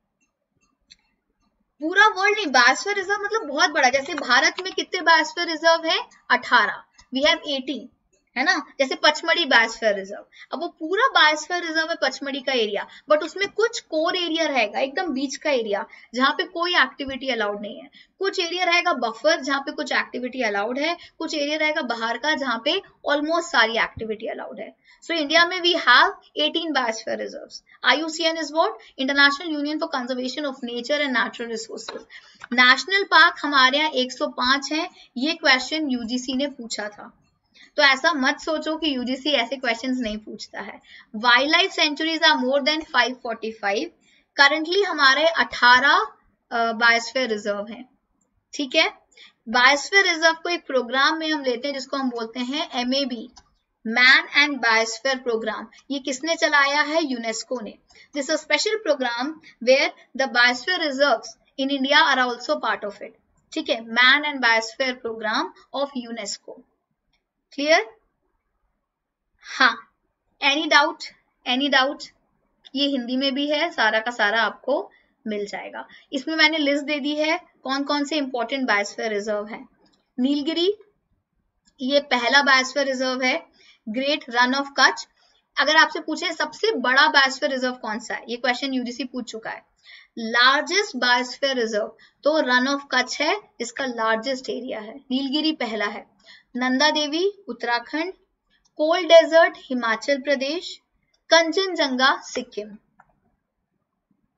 पूरा वर्ल्ड नहीं. बायोस्फीयर रिजर्व मतलब बहुत बड़ा. जैसे भारत में कितने बायोस्फीयर रिजर्व है? अठारह. वी हैव एटीन, है ना. जैसे पचमढ़ी बायोस्फीयर रिजर्व, अब वो पूरा बायोस्फीयर रिजर्व है पचमढ़ी का एरिया, बट उसमें कुछ कोर एरिया रहेगा, एकदम बीच का एरिया जहाँ पे कोई एक्टिविटी अलाउड नहीं है. कुछ एरिया रहेगा बफर जहाँ पे कुछ एक्टिविटी अलाउड है. कुछ एरिया रहेगा बाहर का जहाँ पे ऑलमोस्ट सारी एक्टिविटी अलाउड है. सो इंडिया में we have eighteen biosphere reserves. I U C N is what? International union for conservation of nature and natural resources. National park हमारे यहाँ एक सौ पाँच है. ये क्वेश्चन यूजीसी ने पूछा था, तो ऐसा मत सोचो कि यूजीसी ऐसे क्वेश्चंस नहीं पूछता है. Wildlife sanctuaries are more than five forty five. Currently हमारे अठारह बायोस्फीयर रिजर्व हैं. ठीक है? बायोस्फीयर रिजर्व को एक प्रोग्राम में हम लेते हैं जिसको हम बोलते हैं M A B, man and biosphere program. ये किसने चलाया है? यूनेस्को ने. This a special program where the biosphere reserves in India are also part of it. ठीक है? Man and biosphere program of UNESCO. Clear? हाँ. Any doubt? Any doubt? ये हिंदी में भी है, सारा का सारा आपको मिल जाएगा. इसमें मैंने लिस्ट दे दी है कौन कौन से इंपॉर्टेंट बायोस्फीयर रिजर्व है. नीलगिरी, ये पहला बायोस्फीयर रिजर्व है. Great Rann of Kutch. अगर आपसे पूछे सबसे बड़ा बायोस्फीयर रिजर्व कौन सा है, ये क्वेश्चन यूजीसी पूछ चुका है. लार्जेस्ट बायोस्फीयर रिजर्व तो रन ऑफ कच्छ है, इसका लार्जेस्ट एरिया है. नीलगिरी पहला है. नंदा देवी उत्तराखंड. Cold desert Himachal Pradesh. कंचनजंगा सिक्किम.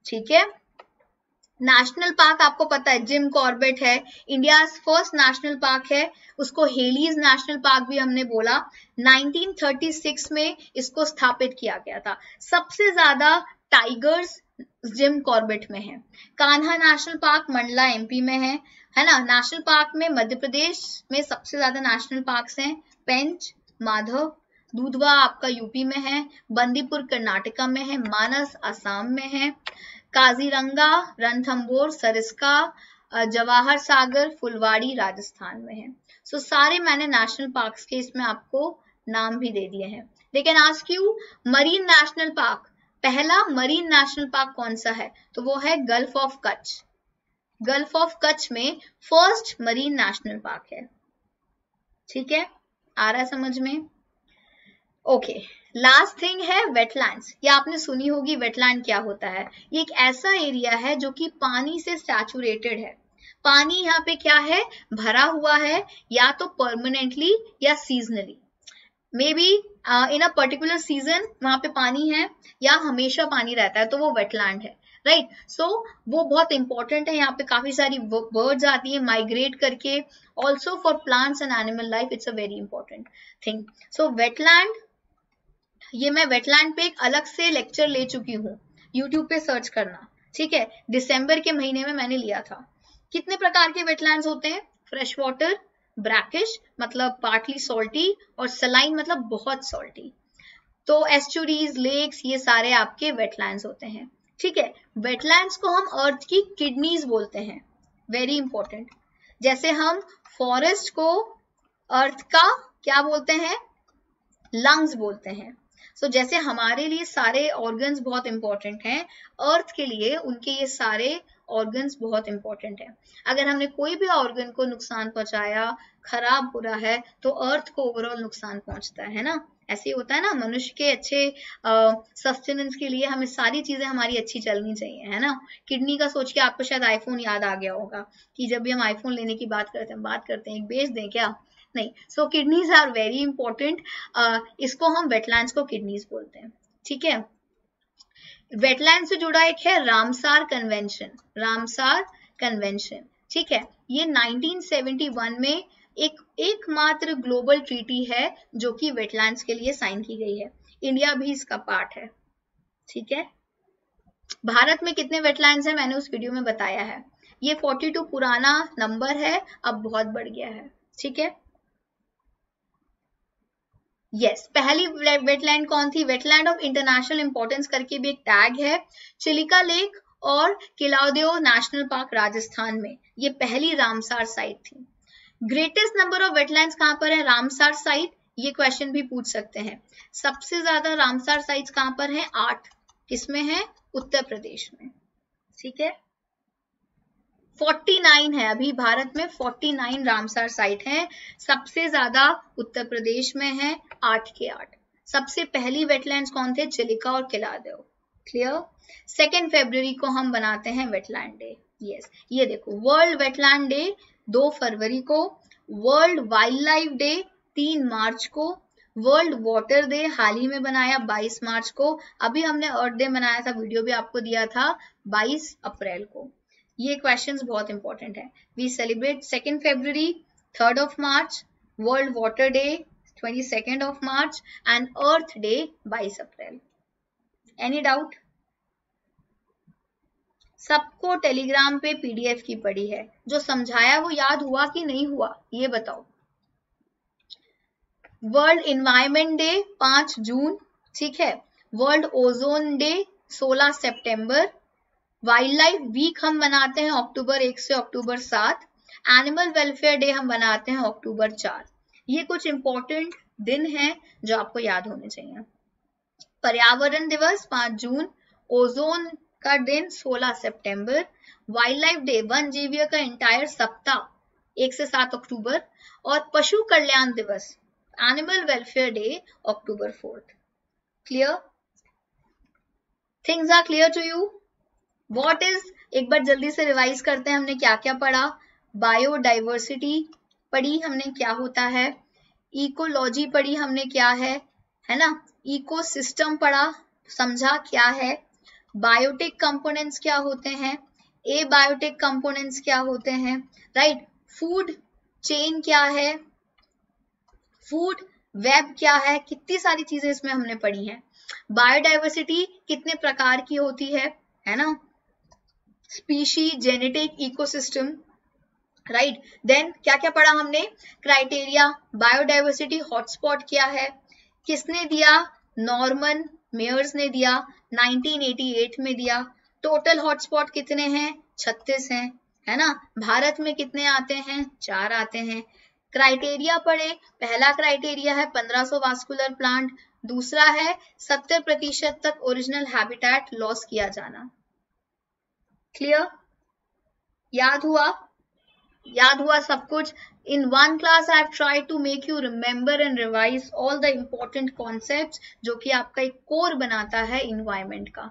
ठीक है। नेशनल पार्क आपको पता है जिम कॉर्बेट है, इंडिया फर्स्ट नेशनल पार्क है, उसको हेलीज नेशनल पार्क भी हमने बोला। नाइनटीन थर्टी सिक्स में इसको स्थापित किया गया था। सबसे ज्यादा टाइगर्स जिम कॉर्बेट में है। Kanha national park Mandla MP में है, है ना। नेशनल पार्क में मध्य प्रदेश में सबसे ज्यादा नेशनल पार्क्स हैं, पेंच, माधव, दूधवा आपका यूपी में है, बंदीपुर कर्नाटका में है, मानस असम में है, काजीरंगा, रणथंभौर, सरिस्का, जवाहर सागर, फुलवाड़ी राजस्थान में है। सो so, सारे मैंने नेशनल पार्क्स के इसमें आपको नाम भी दे दिए हैं। लेकिन ask you marine national park, पहला मरीन नेशनल पार्क कौन सा है? तो वो है gulf of Kutch. Gulf of Kutch में फर्स्ट मरीन नेशनल पार्क है। ठीक है, आ रहा है समझ में? Okay okay. लास्ट थिंग है वेटलैंड्स। ये आपने सुनी होगी वेटलैंड क्या होता है। ये एक ऐसा एरिया है जो कि पानी से सैचुरेटेड है। पानी यहाँ पे क्या है, भरा हुआ है, या तो परमानेंटली या seasonally. Maybe in a particular season वहां पे पानी है या हमेशा पानी रहता है, तो वो वेटलैंड है, राइट right? सो so, वो बहुत इंपॉर्टेंट है। यहाँ पे काफी सारी बर्ड्स आती है माइग्रेट करके। Also for plants and animal life it's a very important thing. So wetland, ये मैं वेटलैंड पे एक अलग से लेक्चर ले चुकी हूँ, यूट्यूब पे सर्च करना, ठीक है। दिसंबर के महीने में मैंने लिया था। कितने प्रकार के वेटलैंड्स होते हैं? फ्रेश वाटर, ब्रैकिश मतलब पार्टली सॉल्टी, और सलाइन मतलब बहुत सॉल्टी। तो एस्चुरीज, लेक्स, ये सारे आपके वेटलैंड्स होते हैं, ठीक है। वेटलैंड्स को हम अर्थ की किडनीज बोलते हैं, वेरी इंपॉर्टेंट। जैसे हम फॉरेस्ट को अर्थ का क्या बोलते हैं? लंग्स बोलते हैं। सो so, जैसे हमारे लिए सारे ऑर्गन्स बहुत इंपॉर्टेंट हैं, अर्थ के लिए उनके ये सारे ऑर्गन्स बहुत इंपॉर्टेंट है। अगर हमने कोई भी ऑर्गन को नुकसान पहुंचाया, खराब हो रहा है, तो अर्थ को ओवरऑल नुकसान पहुंचता है ना। ऐसे होता है ना, मनुष्य के अच्छे सस्टेनेंस के लिए हमें सारी चीजें हमारी अच्छी चलनी चाहिए, है ना। किडनी का सोच के आपको शायद आईफोन याद आ गया होगा कि जब भी हम आईफोन लेने की बात करते हैं बात करते हैं बेच दें क्या, नहीं। So kidneys are very important. इसको हम वेटलैंड्स को किडनीज बोलते हैं, ठीक है। वेटलैंड से जुड़ा एक है रामसार कन्वेंशन, रामसार कन्वेंशन, ठीक है। ये नाइनटीन सेवेंटी वन में एक एकमात्र ग्लोबल ट्रीटी है जो कि वेटलैंड्स के लिए साइन की गई है। इंडिया भी इसका पार्ट है, ठीक है। भारत में कितने वेटलैंड्स हैं मैंने उस वीडियो में बताया है। ये बयालीस पुराना नंबर है, अब बहुत बढ़ गया है, ठीक है। यस yes, पहली वेटलैंड कौन थी? वेटलैंड ऑफ इंटरनेशनल इंपॉर्टेंस करके भी एक टैग है, चिलिका लेक और किलाउदेओ नेशनल पार्क राजस्थान में। ये पहली रामसार साइट थी। ग्रेटेस्ट नंबर ऑफ वेटलैंड्स कहां पर है? रामसार साइट, ये क्वेश्चन भी पूछ सकते हैं। सबसे ज्यादा रामसार साइट्स कहां पर है? आठ। किसमें है? उत्तर प्रदेश में, ठीक है। उनचास है अभी भारत में, उनचास रामसार साइट है। सबसे ज्यादा उत्तर प्रदेश में है, आठ के आठ। सबसे पहली वेटलैंड्स कौन थे? चिलिका और किलादेव। क्लियर। सेकेंड फरवरी को हम बनाते हैं वेटलैंड डे। यस, ये देखो वर्ल्ड वेटलैंड डे दो फरवरी को, वर्ल्ड वाइल्ड लाइफ डे तीन मार्च को, वर्ल्ड वाटर डे हाल ही में बनाया बाईस मार्च को, अभी हमने अर्थ डे मनाया था, वीडियो भी आपको दिया था बाईस अप्रैल को। ये क्वेश्चंस बहुत इंपॉर्टेंट है। We celebrate second February, third of March, world water day twenty second of March and Earth day बाईस अप्रैल। Any doubt? सबको टेलीग्राम पे पीडीएफ की पड़ी है, जो समझाया वो याद हुआ कि नहीं हुआ ये बताओ। वर्ल्ड इन्वायरमेंट डे पांच जून, ठीक है। वर्ल्ड ओजोन डे सोलह सितंबर, वाइल्ड लाइफ वीक हम मनाते हैं अक्टूबर एक से अक्टूबर सात, एनिमल वेलफेयर डे हम मनाते हैं अक्टूबर चार। ये कुछ इंपॉर्टेंट दिन हैं जो आपको याद होने चाहिए। पर्यावरण दिवस पांच जून, ओजोन का दिन सोलह सितंबर, वाइल्ड लाइफ डे वन जीवियों का इंटायर सप्ताह एक से सात अक्टूबर, और पशु कल्याण दिवस animal welfare day October fourth. Clear? Things are clear to you? What is, एक बार जल्दी से रिवाइज करते हैं हमने क्या क्या पढ़ा। बायोडाइवर्सिटी पढ़ी हमने, क्या होता है। इकोलॉजी पढ़ी हमने, क्या है है ना। इकोसिस्टम पढ़ा, समझा क्या है। बायोटिक कंपोनेंट्स क्या होते हैं, ए बायोटिक कंपोनेंट्स क्या होते हैं, राइट, फूड चेन क्या है, फूड वेब क्या है, कितनी सारी चीजें इसमें हमने पढ़ी हैं। बायोडाइवर्सिटी कितने प्रकार की होती है, है ना, species, genetic, ecosystem, right. Then क्या क्या पढ़ा हमने, क्राइटेरिया, बायोडाइवर्सिटी हॉटस्पॉट क्या है, किसने दिया, नॉर्मन मेयर्स ने दिया, नाइनटीन एटी एट में दिया। टोटल हॉटस्पॉट कितने हैं, छत्तीस हैं, है ना। भारत में कितने आते हैं, चार आते हैं। क्राइटेरिया पढ़े, पहला क्राइटेरिया है पंद्रह सौ वास्कुलर प्लांट, दूसरा है सत्तर प्रतिशत तक ओरिजिनल हैबिटेट लॉस किया जाना। क्लियर, याद हुआ, याद हुआ सब कुछ। In one class I have tried to make you remember and revise all the important concepts जो कि आपका एक कोर बनाता है इन्वायरमेंट का,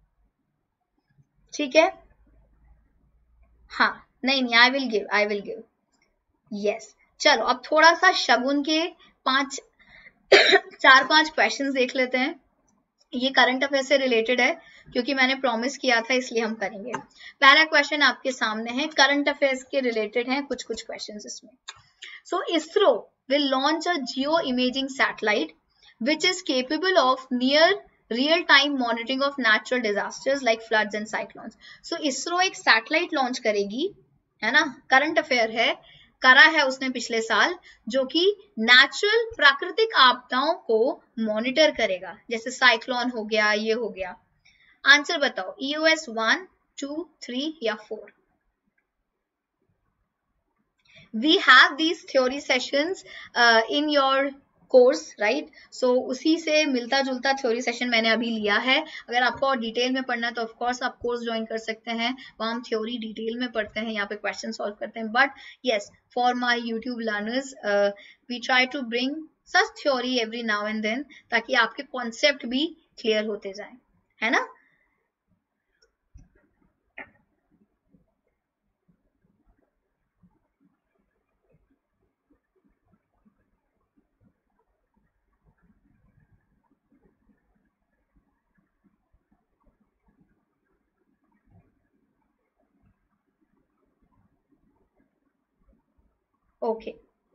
ठीक है। हाँ, नहीं नहीं, I will give, I will give, yes. चलो अब थोड़ा सा शगुन के पांच चार पांच क्वेश्चंस देख लेते हैं। ये करंट अफेयर से रिलेटेड है क्योंकि मैंने प्रॉमिस किया था, इसलिए हम करेंगे। पहला क्वेश्चन आपके सामने है, करंट अफेयर्स के रिलेटेड है कुछ कुछ क्वेश्चंस इसमें। So ISRO will launch a geo imaging satellite which is capable of near real time monitoring of natural disasters like floods and cyclones. So ISRO एक सैटेलाइट लॉन्च करेगी, है ना, करंट अफेयर है, करा है उसने पिछले साल, जो कि नेचुरल प्राकृतिक आपदाओं को मॉनिटर करेगा, जैसे साइक्लोन हो गया, ये हो गया। आंसर बताओ, ईओएस वन, टू, थ्री या four. We have these theory sessions in your course, right. सो उसी से मिलता जुलता थ्योरी सेशन मैंने अभी लिया है। अगर आपको और डिटेल में पढ़ना है तो ऑफकोर्स आप कोर्स ज्वाइन कर सकते हैं, वहां हम थ्योरी डिटेल में पढ़ते हैं, यहाँ पे क्वेश्चन सॉल्व करते हैं। But yes, for my YouTube learners we try to bring such theory every now and then, ताकि आपके कॉन्सेप्ट भी क्लियर होते जाए, है ना। Okay.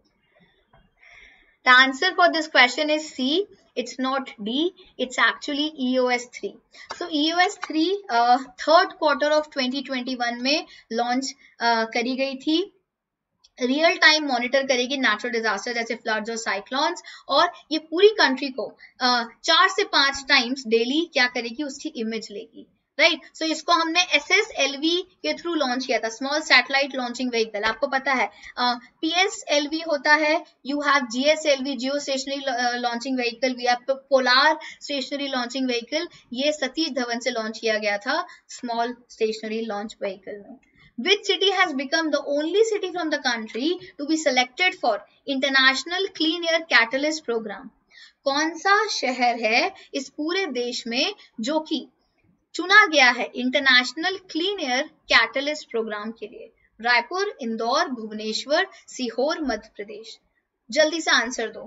The answer for this question is C. It's not D. It's actually E O S three. So E O S three uh, third quarter of twenty twenty-one में launch uh, करी गई थी। Real time monitor करेगी natural disaster जैसे floods और cyclones, और ये पूरी कंट्री को uh, चार से पांच टाइम्स डेली क्या करेगी, उसकी इमेज लेगी, राइट। right? सो so इसको हमने एस एस एल वी के थ्रू लॉन्च किया था, स्मॉल सैटेलाइट लॉन्चिंग व्हीकल। आपको पता है पी एस एल वी होता है, you have G S L V, geostationary launching vehicle, we have polar stationary launching vehicle. ये सतीश धवन से लॉन्च किया गया था स्मॉल स्टेशनरी लॉन्च व्हीकल में। Which city has become the only city from the country to be selected for International Clean Air Catalyst Program? कौन सा शहर है इस पूरे देश में जो कि चुना गया है international clean air catalyst program के लिए? रायपुर, इंदौर, भुवनेश्वर, सीहोर, मध्य प्रदेश। जल्दी से आंसर दो।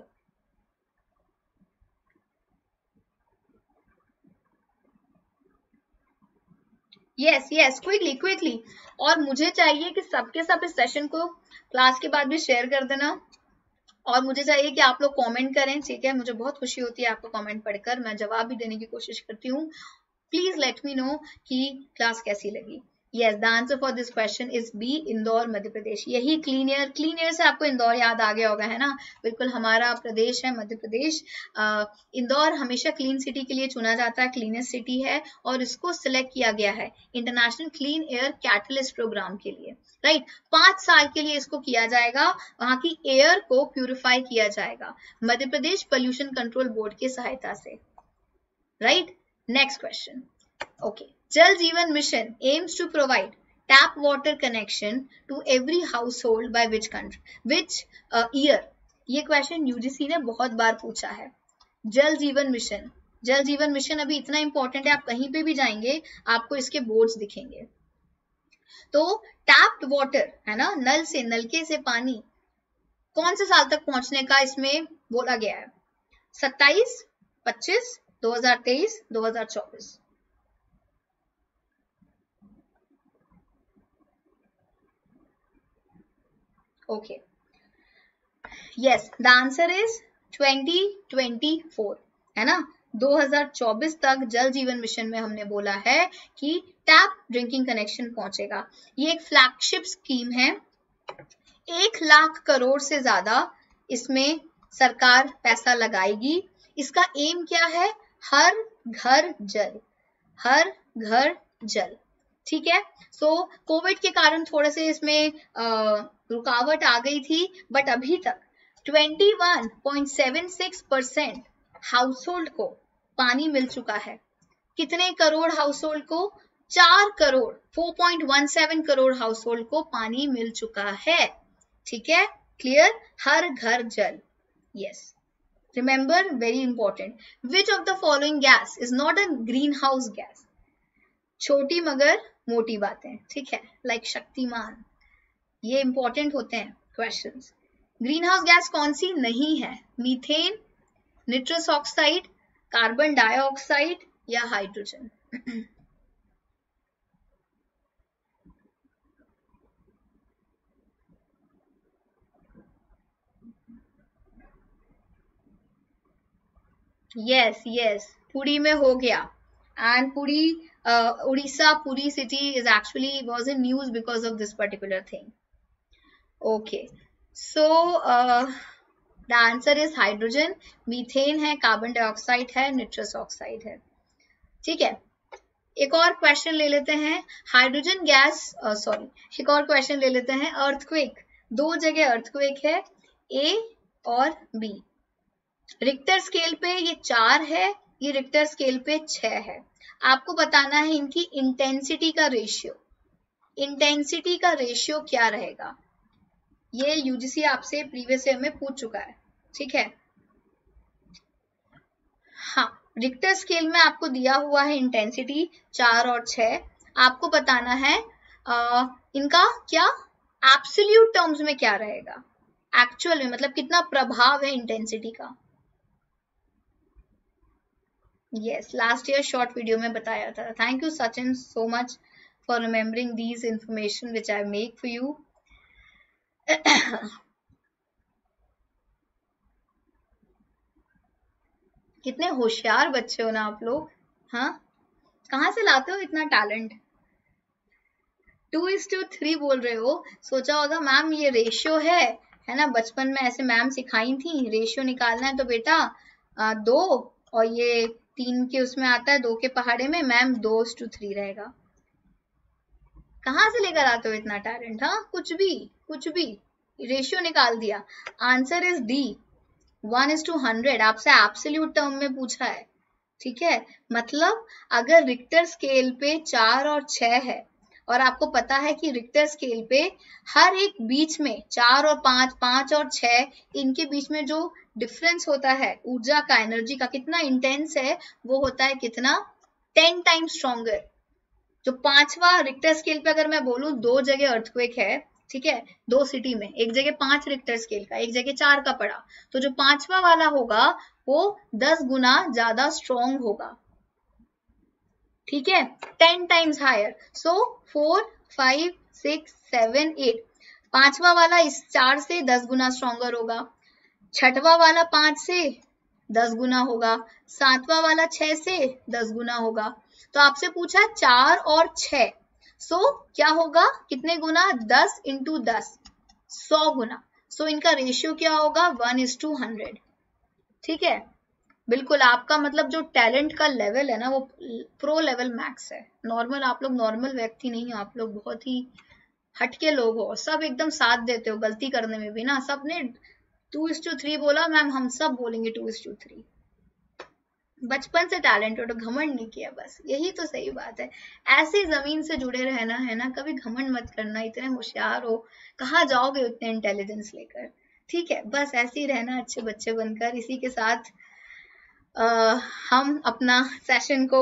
Yes yes, quickly quickly. और मुझे चाहिए कि सबके सब इस सेशन को क्लास के बाद भी शेयर कर देना, और मुझे चाहिए कि आप लोग कमेंट करें, ठीक है। मुझे बहुत खुशी होती है आपको कमेंट पढ़कर, मैं जवाब भी देने की कोशिश करती हूँ। प्लीज लेट मी नो कि क्लास कैसी लगी। Yes, the answer for this question is B, Indore, Madhya Pradesh. यही क्लीन एयर, क्लीन एयर से आपको इंदौर याद आ गया होगा, है ना। बिल्कुल हमारा प्रदेश है मध्य प्रदेश। इंदौर हमेशा क्लीन सिटी के लिए चुना जाता है, क्लीनेस्ट सिटी है, और इसको सिलेक्ट किया गया है international clean air catalyst program के लिए, राइट right? पांच साल के लिए इसको किया जाएगा, वहां की एयर को प्यूरिफाई किया जाएगा Madhya Pradesh pollution control board की सहायता से, right. Next question, okay. Jal Jeevan mission aims to provide tap water connection to every household by which country, which uh, year? ये क्वेश्चन यूजीसी ने बहुत बार पूछा है। जल जीवन मिशन, जल जीवन मिशन अभी इतना इंपॉर्टेंट है, आप कहीं पे भी जाएंगे आपको इसके बोर्ड्स दिखेंगे। तो टैप्ड वाटर है ना, नल से, नलके से पानी कौन से साल तक पहुंचने का इसमें बोला गया है? सत्ताईस, पच्चीस, दो हज़ार तेईस, दो हज़ार चौबीस। Okay, yes, the answer is twenty twenty four, है ना। दो हज़ार चौबीस तक जल जीवन मिशन में हमने बोला है कि टैप ड्रिंकिंग कनेक्शन पहुंचेगा। ये एक फ्लैगशिप स्कीम है, एक लाख करोड़ से ज्यादा इसमें सरकार पैसा लगाएगी। इसका एम क्या है? हर घर जल, हर घर जल, ठीक है। सो so, कोविड के कारण थोड़े से इसमें आ, रुकावट आ गई थी, बट अभी तक इक्कीस पॉइंट सात छह परसेंट हाउसहोल्ड को पानी मिल चुका है। कितने करोड़ हाउसहोल्ड को? चार करोड़, चार पॉइंट एक सात करोड़ हाउसहोल्ड को पानी मिल चुका है, ठीक है। Clear? Har Ghar Jal, yes. Remember, very important, which of the following gas is not a greenhouse gas? छोटी मगर मोटी बातें, ठीक है, लाइक like शक्तिमान, ये इंपॉर्टेंट होते हैं क्वेश्चंस। ग्रीन हाउस गैस कौन सी नहीं है? Methane, nitrous oxide, carbon dioxide या हाइड्रोजन? यस यस, पुरी में हो गया। And Puri, Odisha, Puri city is actually was in news because of this particular thing. Okay, so the answer is hydrogen. Methane है, carbon dioxide है, निट्रस ऑक्साइड है, ठीक है। एक और क्वेश्चन ले लेते हैं, हाइड्रोजन गैस, सॉरी एक और क्वेश्चन ले लेते हैं, अर्थक्वेक, दो जगह अर्थक्वेक है, ए और बी। रिक्टर स्केल पे ये चार है, ये रिक्टर स्केल पे छह है। आपको बताना है इनकी इंटेंसिटी का रेशियो, इंटेंसिटी का रेशियो क्या रहेगा? ये यूजीसी आपसे प्रीवियस ईयर में पूछ चुका है, ठीक है। हाँ, रिक्टर स्केल में आपको दिया हुआ है इंटेंसिटी चार और छह। आपको बताना है आ, इनका क्या एब्सोल्यूट टर्म्स में क्या रहेगा, एक्चुअल में, मतलब कितना प्रभाव है इंटेंसिटी का। Yes, last year short video में बताया था। Thank you Sachin so much for remembering these information which I make for you. कितने होशियार बच्चे हो ना आप लोग, हाँ, कहाँ से लाते हो इतना talent? Two is to three बोल रहे हो, सोचा होगा मैम ये रेशियो है है ना, बचपन में ऐसे मैम सिखाई थी, रेशियो निकालना है तो बेटा आ, दो और ये तीन के उसमें आता है, दो के पहाड़े में मैम दो इज टू थ्री रहेगा। कहाँ से लेकर आते हो इतना टैलेंट? हाँ, कुछ भी कुछ भी, रेशियो निकाल दिया। Answer is D, one is to hundred. आपसे एब्सोल्यूट टर्म में पूछा है, ठीक है। मतलब अगर रिक्टर स्केल पे चार और छह है और आपको पता है कि रिक्टर स्केल पे हर एक बीच में चार और पांच, पांच और छह, इनके बीच में जो डिफरेंस होता है ऊर्जा का, एनर्जी का, कितना इंटेंस है, वो होता है कितना? Ten times stronger. जो पांचवा रिक्टर स्केल पे अगर मैं बोलूं दो जगह अर्थक्वेक है, ठीक है, दो सिटी में, एक जगह पांच रिक्टर स्केल का, एक जगह चार का पड़ा, तो जो पांचवा वाला होगा वो दस गुना ज्यादा स्ट्रॉन्ग होगा, ठीक है, ten times higher. So four, five, six, seven, eight, पांचवा वाला इस चार से दस गुना स्ट्रॉन्गर होगा, छठवा वाला पांच से दस गुना होगा, सातवां वाला छह से दस गुना होगा। तो आपसे पूछा चार और छह, सो क्या होगा, कितने गुना? दस इंटू दस, सौ गुना। सो इनका रेशियो क्या होगा? वन इज टू हंड्रेड, ठीक है। बिल्कुल, आपका मतलब जो टैलेंट का लेवल है ना, वो प्रो लेवल मैक्स है। नॉर्मल, आप लोग नॉर्मल व्यक्ति नहीं हो, आप लोग बहुत ही हटके लोग हो, सब एकदम साथ देते हो गलती करने में भी ना। सबने टू इज टू थ्री बोला, मैम हम सब बोलेंगे टू इज टू थ्री। बचपन से टैलेंट हो तो घमंड नहीं किया, बस यही तो सही बात है। ऐसे जमीन से जुड़े रहना है ना, कभी घमंड मत करना। इतने होशियार हो, कहाँ जाओगे उतने इंटेलिजेंस लेकर, ठीक है, बस ऐसे ही रहना अच्छे बच्चे बनकर। इसी के साथ Uh, हम अपना सेशन को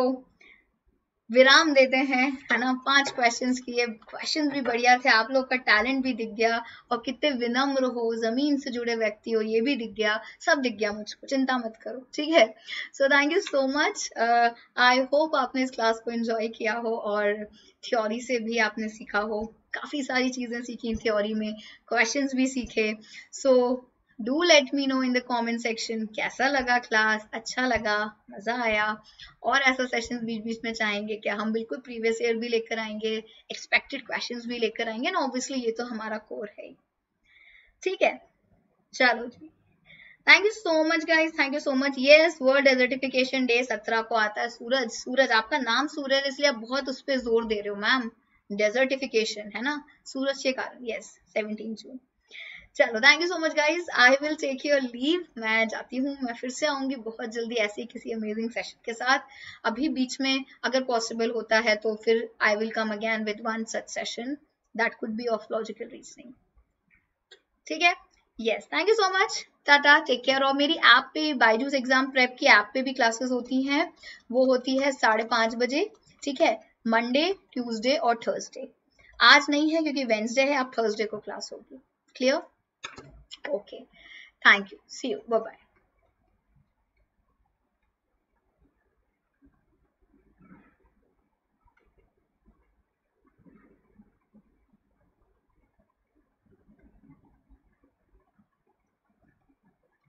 विराम देते हैं, है ना। पांच क्वेश्चंस किए, क्वेश्चंस भी बढ़िया थे, आप लोग का टैलेंट भी दिख गया, और कितने विनम्र हो, जमीन से जुड़े व्यक्ति हो, ये भी दिख गया, सब दिख गया मुझको, चिंता मत करो, ठीक है। So thank you so much. I hope आपने इस क्लास को एंजॉय किया हो और थ्योरी से भी आपने सीखा हो काफी सारी चीजें सीखी थ्योरी में, क्वेश्चंस भी सीखे. So do let me know in the comment section कैसा लगा क्लास, अच्छा लगा, मजा आया, और ऐसा सेशन बीच बीच में चाहेंगे क्या हम बिल्कुल प्रीवियस ईयर भी लेकर आएंगे, एक्सपेक्टेड क्वेश्चंस भी लेकर आएंगे ना, ऑब्वियसली ये तो हमारा कोर है. ठीक है, चलो जी, thank you so much guys, thank you so much. Yes, world desertification day सत्रह को आता है. सूरज, सूरज आपका नाम सूरज इसलिए आप बहुत उस पर जोर दे रहे हो मैम. डेजर्टिफिकेशन है ना, सूरज के कारण. Yes, seventeen June. चलो, thank you so much guys, I will take your leave. मैं जाती हूँ, मैं फिर से आऊंगी बहुत जल्दी ऐसे किसी अमेजिंग सेशन के साथ. अभी बीच में अगर पॉसिबल होता है तो फिर I will come again with one such session that could be of logical reasoning. ठीक है, yes, thank you so much, tata, take care. और मेरी ऐप पे, बायजूस एग्जाम प्रेप की ऐप पे भी क्लासेस होती हैं. वो होती है साढ़े पांच बजे. ठीक है, मंडे, ट्यूसडे और थर्सडे. आज नहीं है क्योंकि वेंसडे है, अब थर्सडे को क्लास होगी. Clear? Okay, thank you. See you. Bye bye.